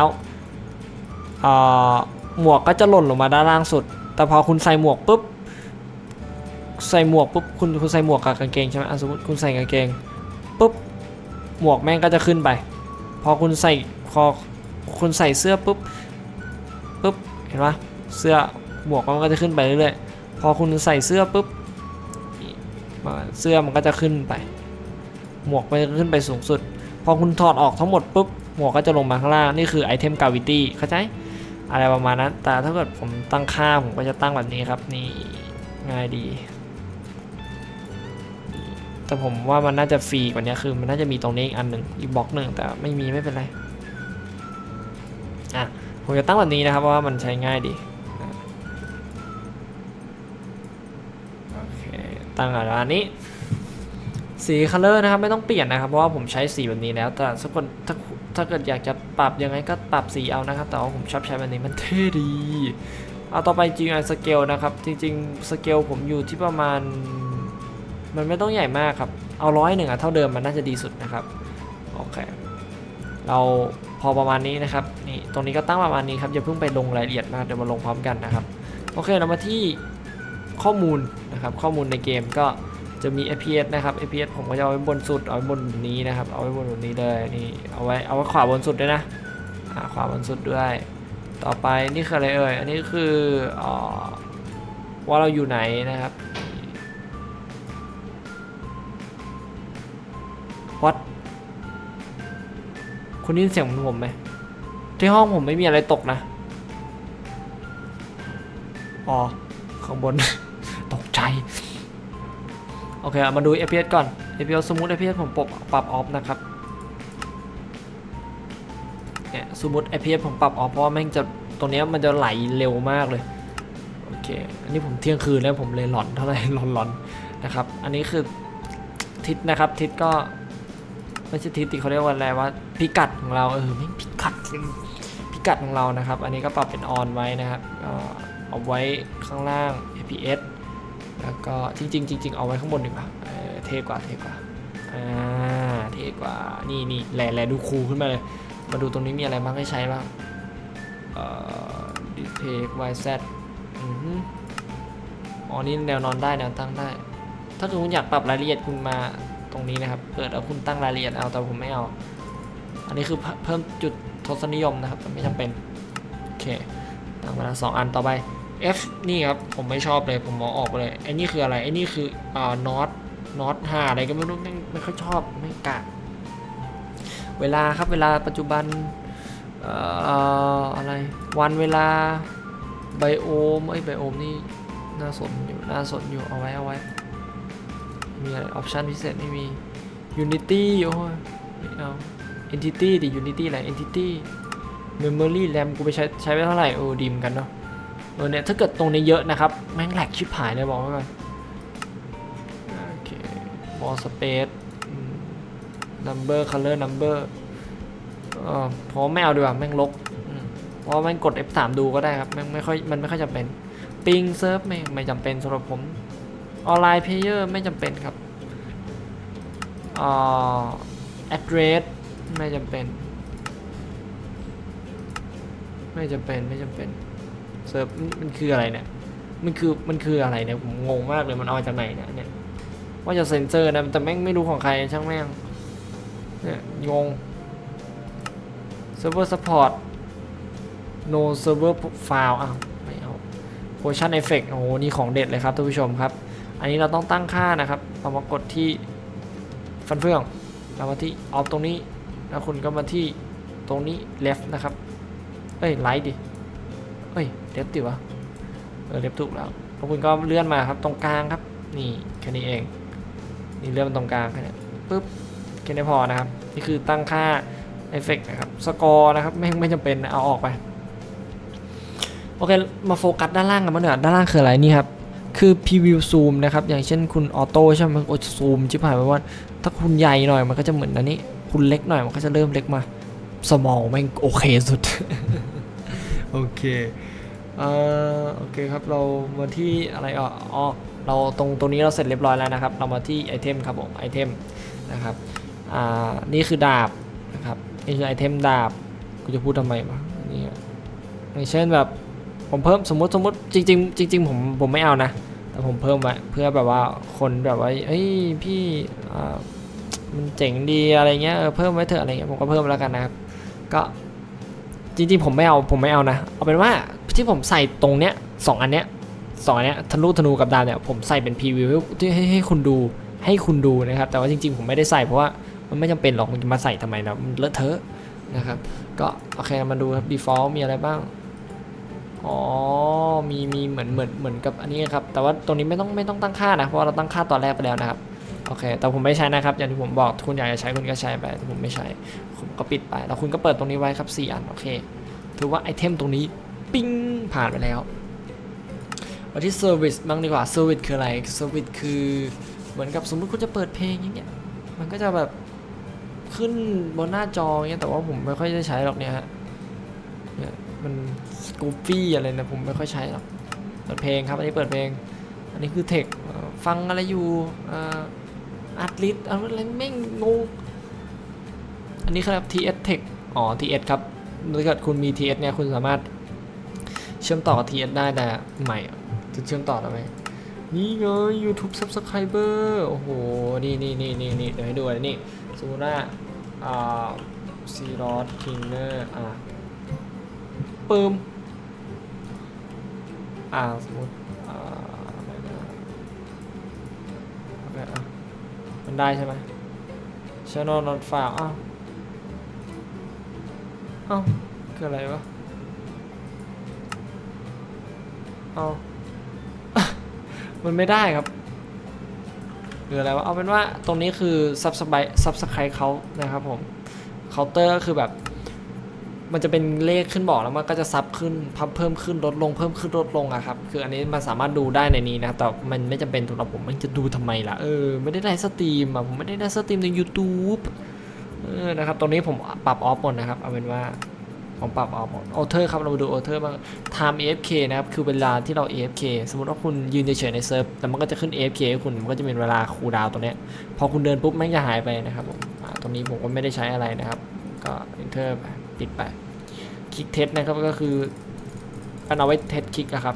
หมวกก็จะหล่นลงมาด้านล่างสุดแต่พอคุณใส่หมวกปุ๊บใส่หมวกปุ๊บคุณคุณใส่หมวกกับกางเกงใช่ไหมสมมติคุณใส่กางเกงปุ๊บหมวกแม่งก็จะขึ้นไปพอคุณใส่พอคุณใส่เสื้อปุ๊บปุ๊บเห็นปะเสื้อหมวกมันก็จะขึ้นไปเรื่อยๆพอคุณใส่เสื้อปุ๊บเสื้อมันก็จะขึ้นไปหมวกมันจะขึ้นไปสูงสุดพอคุณถอดออกทั้งหมดปุ๊บหมวกก็จะลงมาข้างล่างนี่คือไอเทมกราวิตี้เข้าใจอะไรประมาณนั้นแต่ถ้าเกิดผมตั้งค่าผมก็จะตั้งแบบนี้ครับนี่ง่ายดีแต่ผมว่ามันน่าจะฟรีกว่านี้คือมันน่าจะมีตรงนี้อีกอันหนึ่งอีกบล็อกหนึ่งแต่ไม่มีไม่เป็นไรอ่ะผมจะตั้งแบบนี้นะครับเพราะว่ามันใช้ง่ายดีโอเคตั้งอันนี้สีคัลเลอร์นะครับไม่ต้องเปลี่ยนนะครับเพราะว่าผมใช้สีแบบนี้แล้วแต่สักคนถ้าถ้าเกิดอยากจะปรับยังไงก็ปรับสีเอานะครับแต่ว่าผมชอบใช้แบบนี้มันเท่ดีเอาต่อไป จี ยู ไอ Scale นะครับจริงๆ Scale ผมอยู่ที่ประมาณมันไม่ต้องใหญ่มากครับเอาร้อยหนึ่งอะเท่าเดิมมันน่าจะดีสุดนะครับโอเคเราพอประมาณนี้นะครับนี่ตรงนี้ก็ตั้งประมาณนี้ครับอย่าเพิ่งไปลงรายละเอียดมากเดี๋ยวมาลงพร้อมกันนะครับโอเคเรามาที่ข้อมูลนะครับข้อมูลในเกมก็จะมี เอฟ พี เอส นะครับ เอฟ พี เอส ผมก็จะเอาไว้บนสุดเอาไว้บนนี้นะครับเอาไว้บนนี้เลยนี่เอาไว้เอาไว้ขวาบนสุดด้วยนะขวาบนสุดด้วยต่อไปนี่คืออะไรเอ่ยอันนี้คืออว่าเราอยู่ไหนนะครับวัดคุณได้ยินเสียงผมไหมที่ห้องผมไม่มีอะไรตกนะอ๋อข้างบน ตกใจโอเคมาดู เอฟ พี เอส ก่อน เอฟ พี เอส สมมุติ เอฟ พี เอส ผมปรับปรับออฟนะครับเนี่ยสมมุติ เอฟ พี เอส ผมปรับออฟเพราะว่าแม่งจะตรงนี้มันจะไหลเร็วมากเลยโอเคอันนี้ผมเที่ยงคืนแล้วผมเลยหลอนเท่าไหร่หลอนหลอนนะครับอันนี้คือทิศนะครับทิศก็ไม่ใช่ทิศที่เขาเรียกว่าอะไรว่าพิกัดของเราเออไม่พิกัดพิกัดของเรานะครับอันนี้ก็ปรับเป็นออนไว้นะครับก็เอาไว้ข้างล่าง เอฟ พี เอส แล้วก็จริงๆจริงๆเอาไว้ข้างบนดีกว่าเออเท่กว่าเท่กว่าอ่าเท่กว่านี่นี่แหล่แหล่ดูคูลขึ้นมาเลยมาดูตรงนี้มีอะไรบ้างให้ใช้บ้างเอ่อ detect วาย แซด อือฮึอ๋อนี่แนวนอนได้แนวตั้งได้ถ้าคุณอยากปรับรายละเอียดคุณมาตรงนี้นะครับเปิดเอาคุณตั้งรายละเอียดเอาแต่ผมไม่เอาอันนี้คือเพิ่มจุดทศนิยมนะครับไม่จำเป็นโอเคตั้งมาแล้วสองอันต่อไป F นี่ครับผมไม่ชอบเลยผมมองออกไปเลยไอ้นี่คืออะไรไอ้นี่คืออ่า not not ห้าอะไรก็ไม่รู้ไม่ไม่ค่อยชอบไม่กะเวลาครับเวลาปัจจุบันเอ่ออะไรวันเวลาไบโอมไอ้ไบโอมนี่น่าสนอยู่น่าสนอยู่เอาไว้เอาไว้มีอะไรออปชันพิเศษไม่มี Unity โอ้ยไม่เอา Entity ดิ Unity อะไร Entity Memory RAM กูไปใช้ใช้ไปเท่าไหร่เออดีมกันเนาะเออเนี่ยถ้าเกิดตรงนี้เยอะนะครับแม่งแหลกชิบหายเลยบอกไว้ก่อนโอเค Wall Space Number Color Number เออผมไม่เอาดีกว่าแม่งลกเพราะแม่งกด เอฟ สาม ดูก็ได้ครับแม่งไม่ค่อยมันไม่ค่อยจำเป็น Ping Surf ไม่ไม่จำเป็นสำหรับผมออนไลน์เพลเยอร์ไม่จำเป็นครับอ่า address ไม่จำเป็นไม่จำเป็นไม่จำเป็นเซิร์ฟมันคืออะไรเนี่ยมันคือมันคืออะไรเนี่ยผมงงมากเลยมันเอาจากไหนเนี่ยเนี่ยว่าจะเซ็นเซอร์นะแต่แม่งไม่รู้ของใครช่างแม่งเนี่ยงง server support no server file อ้าวไม่เอา motion effect โอ้โหนี่ของเด็ดเลยครับท่านผู้ชมครับอันนี้เราต้องตั้งค่านะครับเรามากดที่ฟันเฟืองเรามาที่ off ตรงนี้แล้วคุณก็มาที่ตรงนี้ left นะครับเอ้ย right ดิเอ้ย left ดิวะเออ left ถูกแล้วแล้วคุณก็เลื่อนมาครับตรงกลางครับนี่แค่นี้เองนี่เลื่อนมาตรงกลางแค่นี้ปึ๊บแค่นี้พอนะครับนี่คือตั้งค่า effect นะครับสกอร์นะครับไม่ไม่จำเป็นเอาออกไปโอเคมาโฟกัสด้านล่างกันมาหน่อยด้านล่างคืออะไรนี่ครับคือ preview zoom นะครับอย่างเช่นคุณออโต้ใช่ไหมมันก็ซูมชิบหายไปว่าถ้าคุณใหญ่หน่อยมันก็จะเหมือนอันนี้คุณเล็กหน่อยมันก็จะเริ่มเล็กมา small แม่งโอเคสุด โอเคเอ่อโอเคครับเรามาที่อะไรอ๋ออ๋อเราตรงตรงนี้เราเสร็จเรียบร้อยแล้วนะครับเรามาที่ไอเทมครับผมไอเทมนะครับอ่านี่คือดาบนะครับนี่คือไอเทมดาบกูจะพูดทำไมวะนี่อย่างเช่นแบบผมเพิ่มสมมติสมมติจริงๆจริงๆผมผมไม่เอานะแต่ผมเพิ่มไว้เพื่อแบบว่าคนแบบว่าเฮ้ยพี่อ่ามันเจ๋งดีอะไรเงี้ยเออเพิ่มไว้เถอะอะไรเงี้ยผมก็เพิ่มแล้วกันนะครับก็จริงๆผมไม่เอาผมไม่เอานะเอาเป็นว่าที่ผมใส่ตรงเนี้ยสองอันเนี้ยสองอันเนี้ยธนูธนูกับดาบเนี่ยผมใส่เป็นพรีวิวที่ให้ให้คุณดูให้คุณดูนะครับแต่ว่าจริงๆผมไม่ได้ใส่เพราะว่ามันไม่จำเป็นหรอกมันจะมาใส่ทำไมนะมันเลอะเทอะนะครับก็โอเคมาดูครับ default มีอะไรบ้างอ๋อมีมีเหมือนเหมือนเหมือนกับอันนี้ครับแต่ว่าตรงนี้ไม่ต้องไม่ต้องตั้งค่านะเพราะเราตั้งค่าตอนแรกไปแล้วนะครับโอเคแต่ผมไม่ใช้นะครับอย่างที่ผมบอกคุณอยากจะใช้คุณก็ใช้ไปแต่ผมไม่ใช้ผมก็ปิดไปแล้วคุณก็เปิดตรงนี้ไว้ครับสี่อันโอเคถือว่าไอเทมตรงนี้ปิ้งผ่านไปแล้วมาที่ service บ้างดีกว่า service คืออะไร service คือเหมือนกับสมมติคุณจะเปิดเพลงอย่างเงี้ยมันก็จะแบบขึ้นบนหน้าจออย่างเงี้ยแต่ว่าผมไม่ค่อยได้ใช้หรอกเนี่ยฮะมันสกูปี้อะไรนะผมไม่ค่อยใช้หรอกเปิดเพลงครับอันนี้เปิดเพลงอันนี้คือเทคฟังอะไรอยู่อาร์ตลิสอะไรไม่งงอันนี้ครับ ที เอส Tech อ๋อ ที เอส ครับถ้าเกิดคุณมี ที เอส เนี่ยคุณสามารถเชื่อมต่อกับ ที เอส ได้แต่ใหม่จะเชื่อมต่อได้ไหมนี่ไง YouTube Subscriber โอ้โหนี่นี่นี่นี่นี่เดี๋ยวให้ดูนี่สมมติว่าอ่าซีรอสคิงเนอร์อ่าเปิมอ่าสมมติอ่าอะไรนะโอเคอ่ะมันได้ใช่ไหม Channel not found อ้าวอ้าวคืออะไรวะอ้าวมันไม่ได้ครับหรืออะไรวะเอาเป็นว่าตรงนี้คือซับสไครซับสไครเขานะครับผมเคาน์เตอร์ก็คือแบบมันจะเป็นเลขขึ้นบอกแล้วมันก็จะซับขึ้นพับเพิ่มขึ้นลดลงเพิ่มขึ้นลดลงอะครับคืออันนี้มันสามารถดูได้ในนี้นะครับแต่มันไม่จำเป็นสำหรับผมมันจะดูทำไมล่ะเออไม่ได้ได้สตรีมอะผมไม่ได้ได้สตรีมใน YouTube เออนะครับตรงนี้ผมปรับออฟหมดนะครับเอาเป็นว่าผมปรับออฟหมดออเทอร์ครับเรามาดูออเทอร์บ้าง time เอ เอฟ เค นะครับคือเวลาที่เรา เอ เอฟ เค สมมติว่าคุณยืนเฉยๆในเซิร์ฟแต่มันก็จะขึ้น เอ เอฟ เค ให้คุณมันก็จะเป็นเวลาคูลดาวน์ตรงนี้พอคุณเดินปุ๊บมันจะหายไปนะครับผมตรงนี้ผมก็ไม่ได้ใช้อะไรนะครับก็ enter ไปปิดไปคลิกเทสนะครับก็คือมันเอาไว้เทสคลิกนะครับ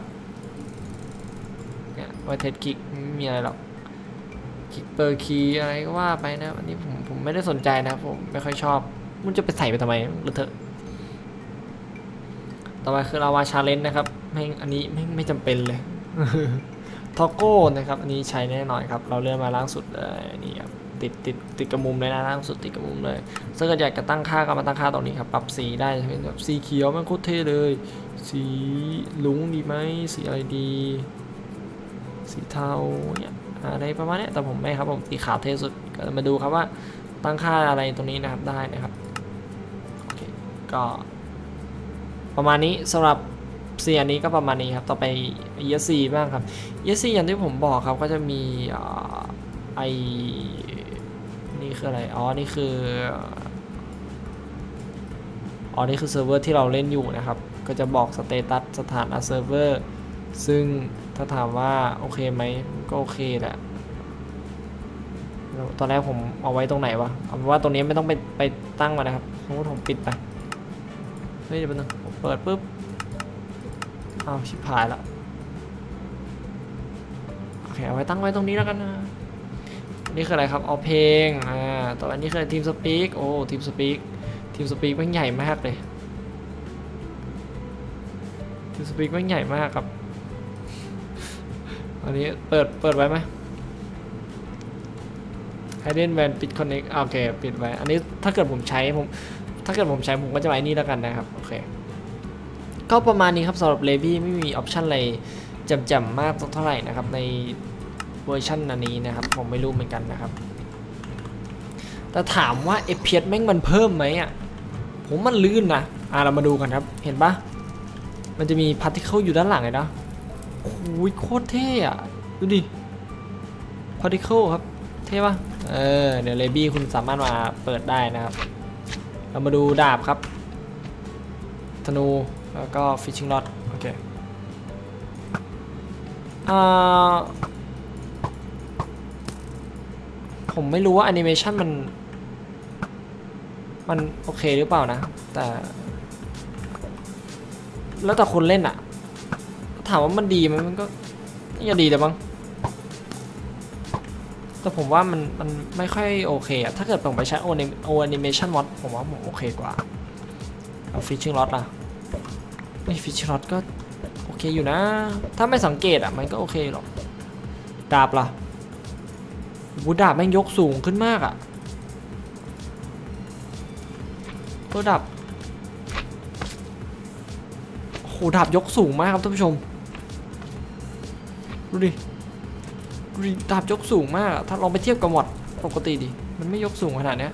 เนี่ยไว้เทสคลิกไม่มีอะไรหรอกคลิกเปอร์คีย์อะไรก็ว่าไปนะอันนี้ผมผมไม่ได้สนใจนะผมไม่ค่อยชอบมันจะไปใส่ไปทำไมหรือเถอะต่อไปคือเรามาชาเลนจ์นะครับไม่อันนี้ไม่ไม่จำเป็นเลยทอโก้นะครับอันนี้ใช้แน่นอนครับเราเลื่อนมาล่างสุดเลยนี่ครับติดติดติดกระมุมเลยนะล่างสุดติดกระมุมเลยซึ่งก็อยากจะตั้งค่าก็มาตั้งค่าตรงนี้ครับปรับสีได้เป็นแบบสีเขียวมันโคตรเท่เลยสีลุ้งดีไหมสีอะไรดีสีเทาเนี่ยอะไรประมาณนี้แต่ผมไม่ครับผมสีขาวเท่สุดก็มาดูครับว่าตั้งค่าอะไรตรงนี้นะครับได้นะครับโอเคก็ประมาณนี้สำหรับเสียนี้ก็ประมาณนี้ครับต่อไป อี เอส ซี บ้างครับ อี เอส ซี อย่างที่ผมบอกครับก็จะมีไอนี่คืออะไรอ๋อนี่คืออ๋อนี่คือเซิร์ฟเวอร์ที่เราเล่นอยู่นะครับก็จะบอกสเตตัสสถานะเซิร์ฟเวอร์ซึ่งถ้าถามว่าโอเคไหมก็โอเคแหละตอนแรกผมเอาไว้ตรงไหนวะเอาเป็นว่าตรงนี้ไม่ต้องไปไปตั้งมานะครับสมมติผมปิดไปเฮ้ยเดี๋ยวนึงผมเปิดปุ๊บอ้าวชิบหายแล้วโอเคเอาไว้ตั้งไว้ตรงนี้แล้วกันนะนี่คืออะไรครับเอาเพลงอ่าต่อไปนี้คือทีมสปีกโอ้ทีมสปีกทีมสปีกมันใหญ่มากเลยทีมสปีกมันใหญ่มากครับอันนี้เปิดเปิดไว้ไหมไฮเดนแวนปิดคอนเนคโอเคปิดไว้อันนี้ถ้าเกิดผมใช้ผมถ้าเกิดผมใช้ผมก็จะไว้นี่แล้วกันนะครับโอเคก็ประมาณนี้ครับสำหรับเลวี่ไม่มีออปชันอะไรจำๆมากเท่าไหร่นะครับในเวอร์ชันอันนี้นะครับผมไม่รู้เหมือนกันนะครับแต่ถามว่า เอฟ พี เอส แม่งมันเพิ่มไหมอ่ะผมมันลื่นนะอ่ะเรามาดูกันครับเห็นปะมันจะมีพาร์ติเคิลอยู่ด้านหลังเลยนะโอ้ยโคตรเท่อะดูดิพาร์ติเคิลครับเท่ปะเออเดี๋ยวเลบี้คุณสามารถมาเปิดได้นะครับเรามาดูดาบครับธนูแล้วก็ฟิชชิงน็อตโอเคอ่าผมไม่รู้ว่าแอนิเมชันมันมันโอเคหรือเปล่านะแต่แล้วแต่คนเล่นอะถามว่ามันดีมันก็น่าจะดีแต่บ้างแต่ผมว่ามันมันไม่ค่อยโอเคอะถ้าเกิดผมไปใช้โอโอแอนิเมชันมอดผมว่าผมโอเคกว่าเอาฟิชชิงน็อตล่ะไม่ฟิชชิงน็อตก็โอเคอยู่นะถ้าไม่สังเกตอะมันก็โอเคหรอกดาบล่ะบูดาบแม่งยกสูงขึ้นมากอะตัวดาบโหดาบยกสูงมากครับท่านผู้ชมดูดิดูดิดาบยกสูงมากถ้าลองไปเทียบกับมอดปกติดิมันไม่ยกสูงขนาดนี้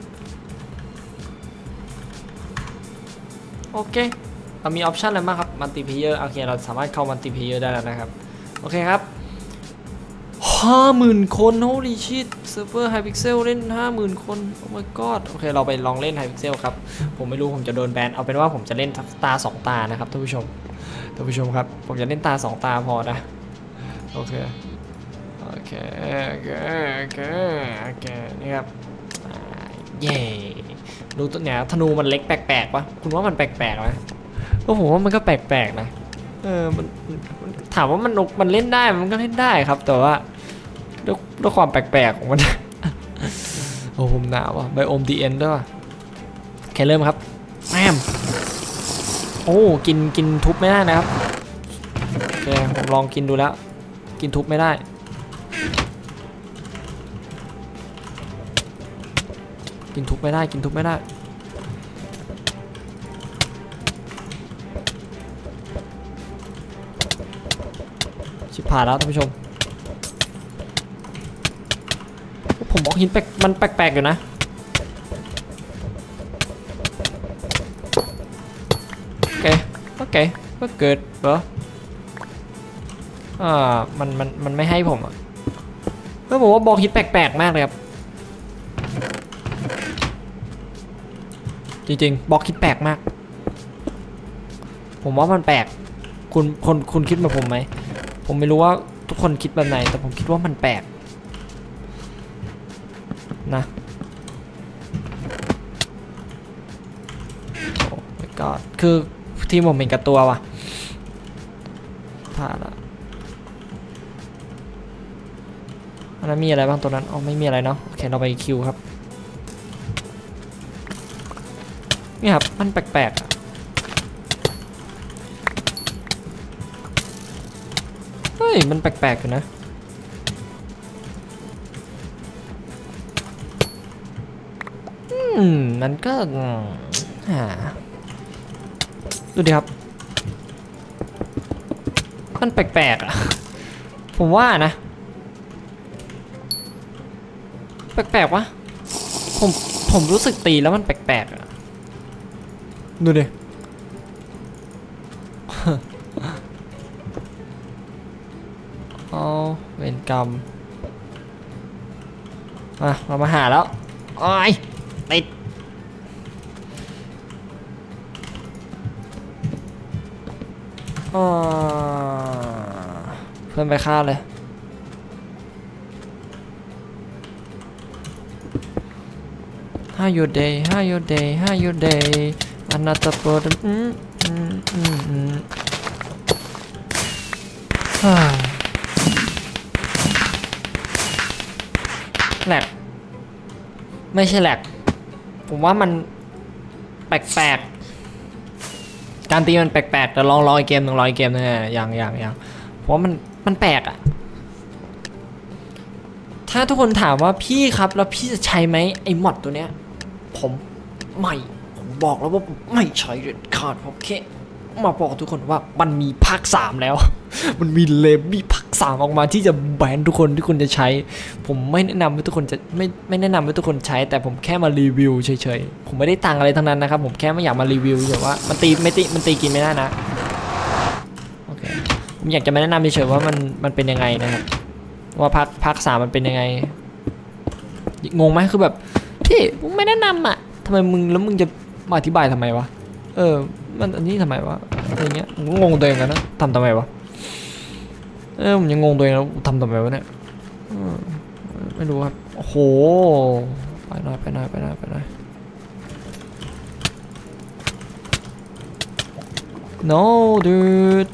โอเคเรามีออปชันอะไรบ้างครับมัลติเพลเยอร์โอเคเราสามารถเข้ามัลติเพลเยอร์ได้แล้วนะครับโอเคครับห้าหมื่นคนโฮลี่ชิตเซิร์ฟเวอร์ไฮพิกเซลเล่นห้าหมื่นคนโอ้ my god โอเคเราไปลองเล่นไฮพิกเซลครับผมไม่รู้ผมจะโดนแบนเอาเป็นว่าผมจะเล่นตาสองตานะครับท่านผู้ชมท่านผู้ชมครับผมจะเล่นตาสองตาพอนะโอเคโอเคโอเคโอเคโอเคนี่ครับเย่ดูตัวเนี้ยธนูมันเล็กแปลกๆปะคุณว่ามันแปลกๆไหมก็ผมว่ามันก็แปลกๆนะเออมันถามว่ามันมันเล่นได้มันก็เล่นได้ครับแต่ว่าด้วยด้วยความแปลกๆของมัน โอ้ผมหนาวอ่ะไบโอมดีเอ็นด้วยแค่เริ่มครับแอมโอ้กินกินทุบไม่ได้นะครับโอเคผมลองกินดูแล้วกินทุบไม่ได้กินทุบไม่ได้กินทุบไม่ได้ชิบหายแล้วท่านผู้ชมผมบอกหินแปลกมันแปลกๆอยู่นะโอเคโอเคก็เกิดเหรออ่ามันมันมันไม่ให้ผมอ่ะก็บอกว่าบอกหินแปลกๆมากเลยครับจริงๆบอกหินแปลกมากผมว่ามันแปลกคุณคนคุณคิดแบบผมไหมผมไม่รู้ว่าทุกคนคิดแบบไหนแต่ผมคิดว่ามันแปลกนะโอ้ my god คือทีมผมเป็นกับตัวว่ะผ่านละอันนั้นมีอะไรบ้างตัวนั้นอ๋อไม่มีอะไรเนาะโอเคเราไปคิวครับนี่ครับมันแปลกๆเฮ้ยมันแปลกๆอยู่นะอืมมันก็หาดูดิครับมันแปลกๆอ่ะผมว่านะแปลกๆวะผมผมรู้สึกตีแล้วมันแปลกๆอ่ะดูดิอ๋อเวรกรรมอ่ะเรามาหาแล้วโอ้ยติดเพื่อนไปฆ่าเลยHow your day How your day How your day Another problem อืมอืมอืมอืมแหลกไม่ใช่แหลกผมว่ามันแปลกๆการตีมันแปลกๆแต่ลองรออีกเกมหนึ่งรออีกเกมนึงอย่างอย่างอย่างเพราะมันมันแปลกอะถ้าทุกคนถามว่าพี่ครับแล้วพี่จะใช้ไหมไอ้มอดตัวเนี้ยผมไม่ผมบอกแล้วว่าไม่ใช้เด็ดขาดผมแค่มาบอกทุกคนว่ามันมีภาคสามแล้ว มันมีเลมมีภาคสามออกมาที่จะแบนทุกคนที่คุณจะใช้ผมไม่แนะนำให้ทุกคนจะไม่ไม่แนะนำให้ทุกคนใช้แต่ผมแค่มารีวิวเฉยๆผมไม่ได้ตังอะไรทั้งนั้นนะครับผมแค่ไม่อยากมารีวิวแต่ว่ามันตีไม่ตีมันตีกินไม่ได้นะโอเคผมอยากจะมาแนะนำเฉยๆว่ามันมันเป็นยังไงนะครับว่าภาคภาคสามมันเป็นยังไงงงไหมคือแบบพี่มึงไม่แนะนำอ่ะทำไมมึงแล้วมึงจะมาอธิบายทำไมวะเออมันอันนี้ทำไมวะอะไรเงี้ยผมงงตัวเองกันนะทำทำไมวะเออผมยังงงตัวเองแล้วทำทำไมวะเนี่ยไม่รู้ครับโอ้โหไปหน่อยไปหน่อยไปหน่อยไปหน่อย no dude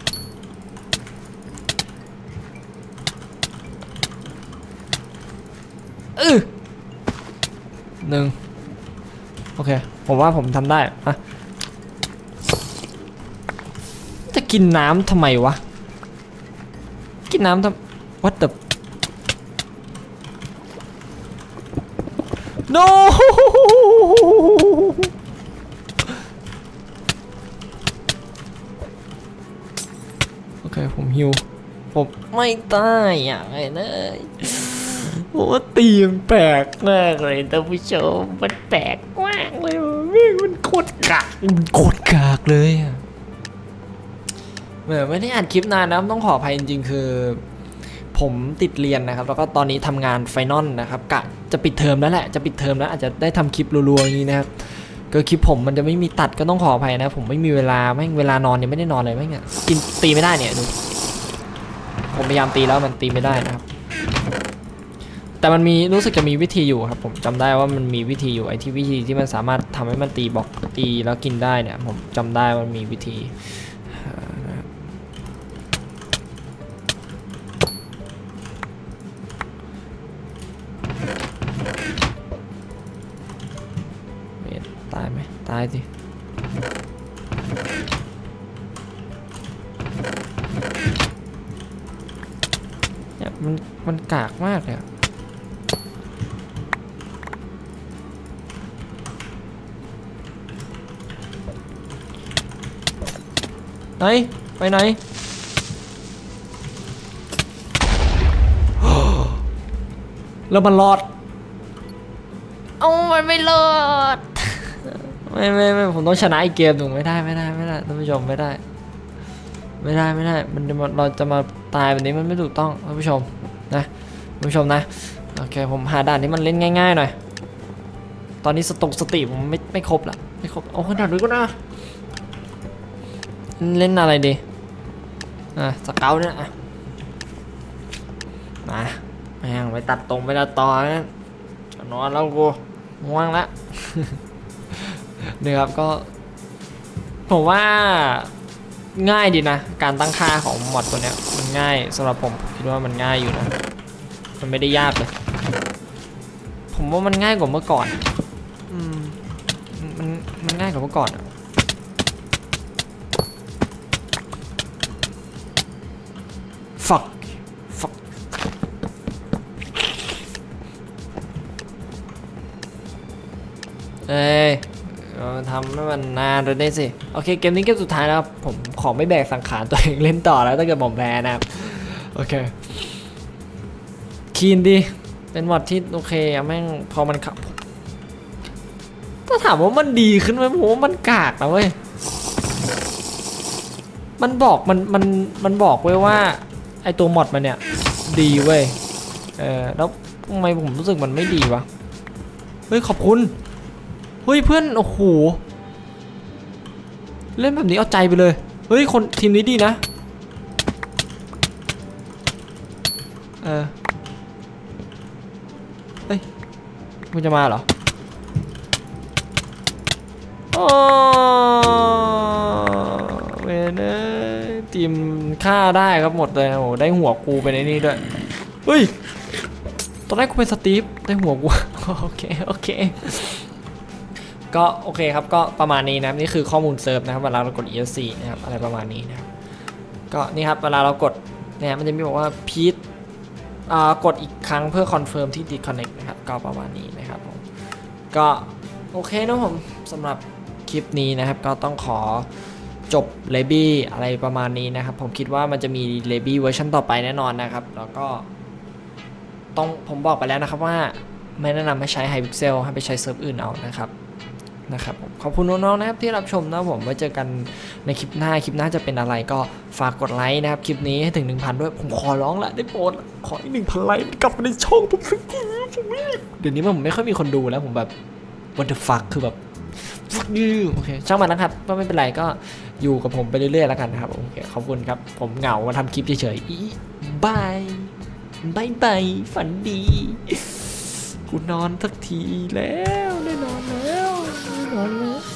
เออหนึ่งโอเคผมว่าผมทำได้อะจะกินน้ำทำไมวะกินน้ำทำ what the no โอเคผมฮิวผมไม่ตายอ่ะไงเลยโอ้ตีมันแปลกมากเลยท่านผู้ชมมันแปลกมากเลยมันโคตรกากมันโคตรกากเลยอ่ะเหมือนไม่ได้อ่านคลิปนานนะต้องขออภัยจริงๆคือผมติดเรียนนะครับแล้วก็ตอนนี้ทำงานไฟนอลนะครับกะจะปิดเทอมแล้วแหละจะปิดเทอมแล้วอาจจะได้ทำคลิปรัวๆอย่างนี้นะครับก็คลิปผมมันจะไม่มีตัดก็ต้องขออภัยนะผมไม่มีเวลาแม่งเวลานอนยังไม่ได้นอนเลยแม่งเนี่ยกินตีไม่ได้เนี่ยดูผมพยายามตีแล้วมันตีไม่ได้นะครับแต่มันมีรู้สึกจะมีวิธีอยู่ครับผมจำได้ว่ามันมีวิธีอยู่ไอ้ที่วิธีที่มันสามารถทำให้มันตีบอกตีแล้วกินได้เนี่ยผมจำได้ว่ามีวิธีตายไหมตายสิเนี่ยมันมันกากมากเลยไหนไปไหนแล้วมันรอดเอ้ามันไม่รอดไม่ไม่ไม่ผมต้องชนะอีกเกมหนึ่งไม่ได้ไม่ได้ไม่ได้ท่านผู้ชมไม่ได้ไม่ได้ไม่ได้มันเราจะมาตายแบบนี้มันไม่ถูกต้องท่านผู้ชมนะท่านผู้ชมนะโอเคผมหาด่านที่มันเล่นง่ายๆหน่อยตอนนี้สตกสติผมไม่ไม่ครบละไม่ครบโอ้ด่านนี้ก็น่าเล่นอะไรดีอ่ะสเกลเนี่ยอ่ะมาแม่งไปตัดตรงไปตัดต่อนะจะนอนแล้วกูง่วงละนี่ครับก็ผมว่าง่ายดีนะการตั้งค่าของมอดตัวเนี้ยมันง่ายสำหรับผมคิดว่ามันง่ายอยู่นะมันไม่ได้ยากเลยผมว่ามันง่ายกว่าเมื่อก่อนอืมมันมันง่ายกว่าเมื่อก่อนอะฟักฟักเอ้ยทำให้มันนานเลยได้สิโอเคเกมนี้เกมสุดท้ายแล้วผมขอไม่แบกสังขารตัวเองเล่นต่อแล้วถ้าเกิดผมแพ้นะครับโอเคคีนดีเป็นมอดที่โอเคแม่งพอมันขับถ้าถามว่ามันดีขึ้นไหมผมว่ามันกากนะเว้ยมันบอกมันมันมันบอกไว้ว่าไอตัวมอดมันเนี่ยดีเว้ยเออแล้วทำไมผมรู้สึกมันไม่ดีวะเฮ้ยขอบคุณเฮ้ยเพื่อนโอ้โหเล่นแบบนี้เอาใจไปเลยเฮ้ยคนทีมนี้ดีนะเออเฮ้ยมึงจะมาเหรอโอ้เว้ยเนยทีมฆ่าได้ครับหมดเลยโอ้ได้หัวกูไปในนี้ด้วยเฮ้ยตอนแรกกูเป็นสตีฟได้หัวกูโอเคโอเคก็โอเคครับก็ประมาณนี้นะครับนี่คือข้อมูลเซิร์ฟนะครับเวลาเรากด อี เอส ซี นะครับอะไรประมาณนี้นะครับก็นี่ครับเวลาเรากดเนี่ยมันจะมีบอกว่าพีทกดอีกครั้งเพื่อคอนเฟิร์มที่ disconnect นะครับก็ประมาณนี้นะครับผมก็โอเคนะผมสำหรับคลิปนี้นะครับก็ต้องขอจบเลบี้อะไรประมาณนี้นะครับผมคิดว่ามันจะมีเลบี้เวอร์ชันต่อไปแน่นอนนะครับแล้วก็ต้องผมบอกไปแล้วนะครับว่าไม่แนะนำให้ใช้ Hypixel ให้ไปใช้เซิร์ฟอื่นเอานะครับนะครับผมขอบคุณน้องๆนะครับที่รับชมนะผมไว้เจอกันในคลิปหน้าคลิปหน้าจะเป็นอะไรก็ฝากกดไลค์นะครับคลิปนี้ให้ถึง หนึ่งพัน ด้วยผมขอร้องละได้โปรดขออีก หนึ่งพัน ไลค์กลับมาในช่องผมสักทีเดี๋ยวนี้ผมไม่ค่อยมีคนดูแล้วผมแบบ what the fuck คือแบบ fuck you โอเคช่างมันนะครับก็ไม่เป็นไรก็อยู่กับผมไปเรื่อยๆแล้วกันนะครับโอเคขอบคุณครับผมเหงามาทำคลิปเฉยๆบายบายบายฝันดีกูนอนสักทีแล้วได้นอนแล้วได้นอนแล้ว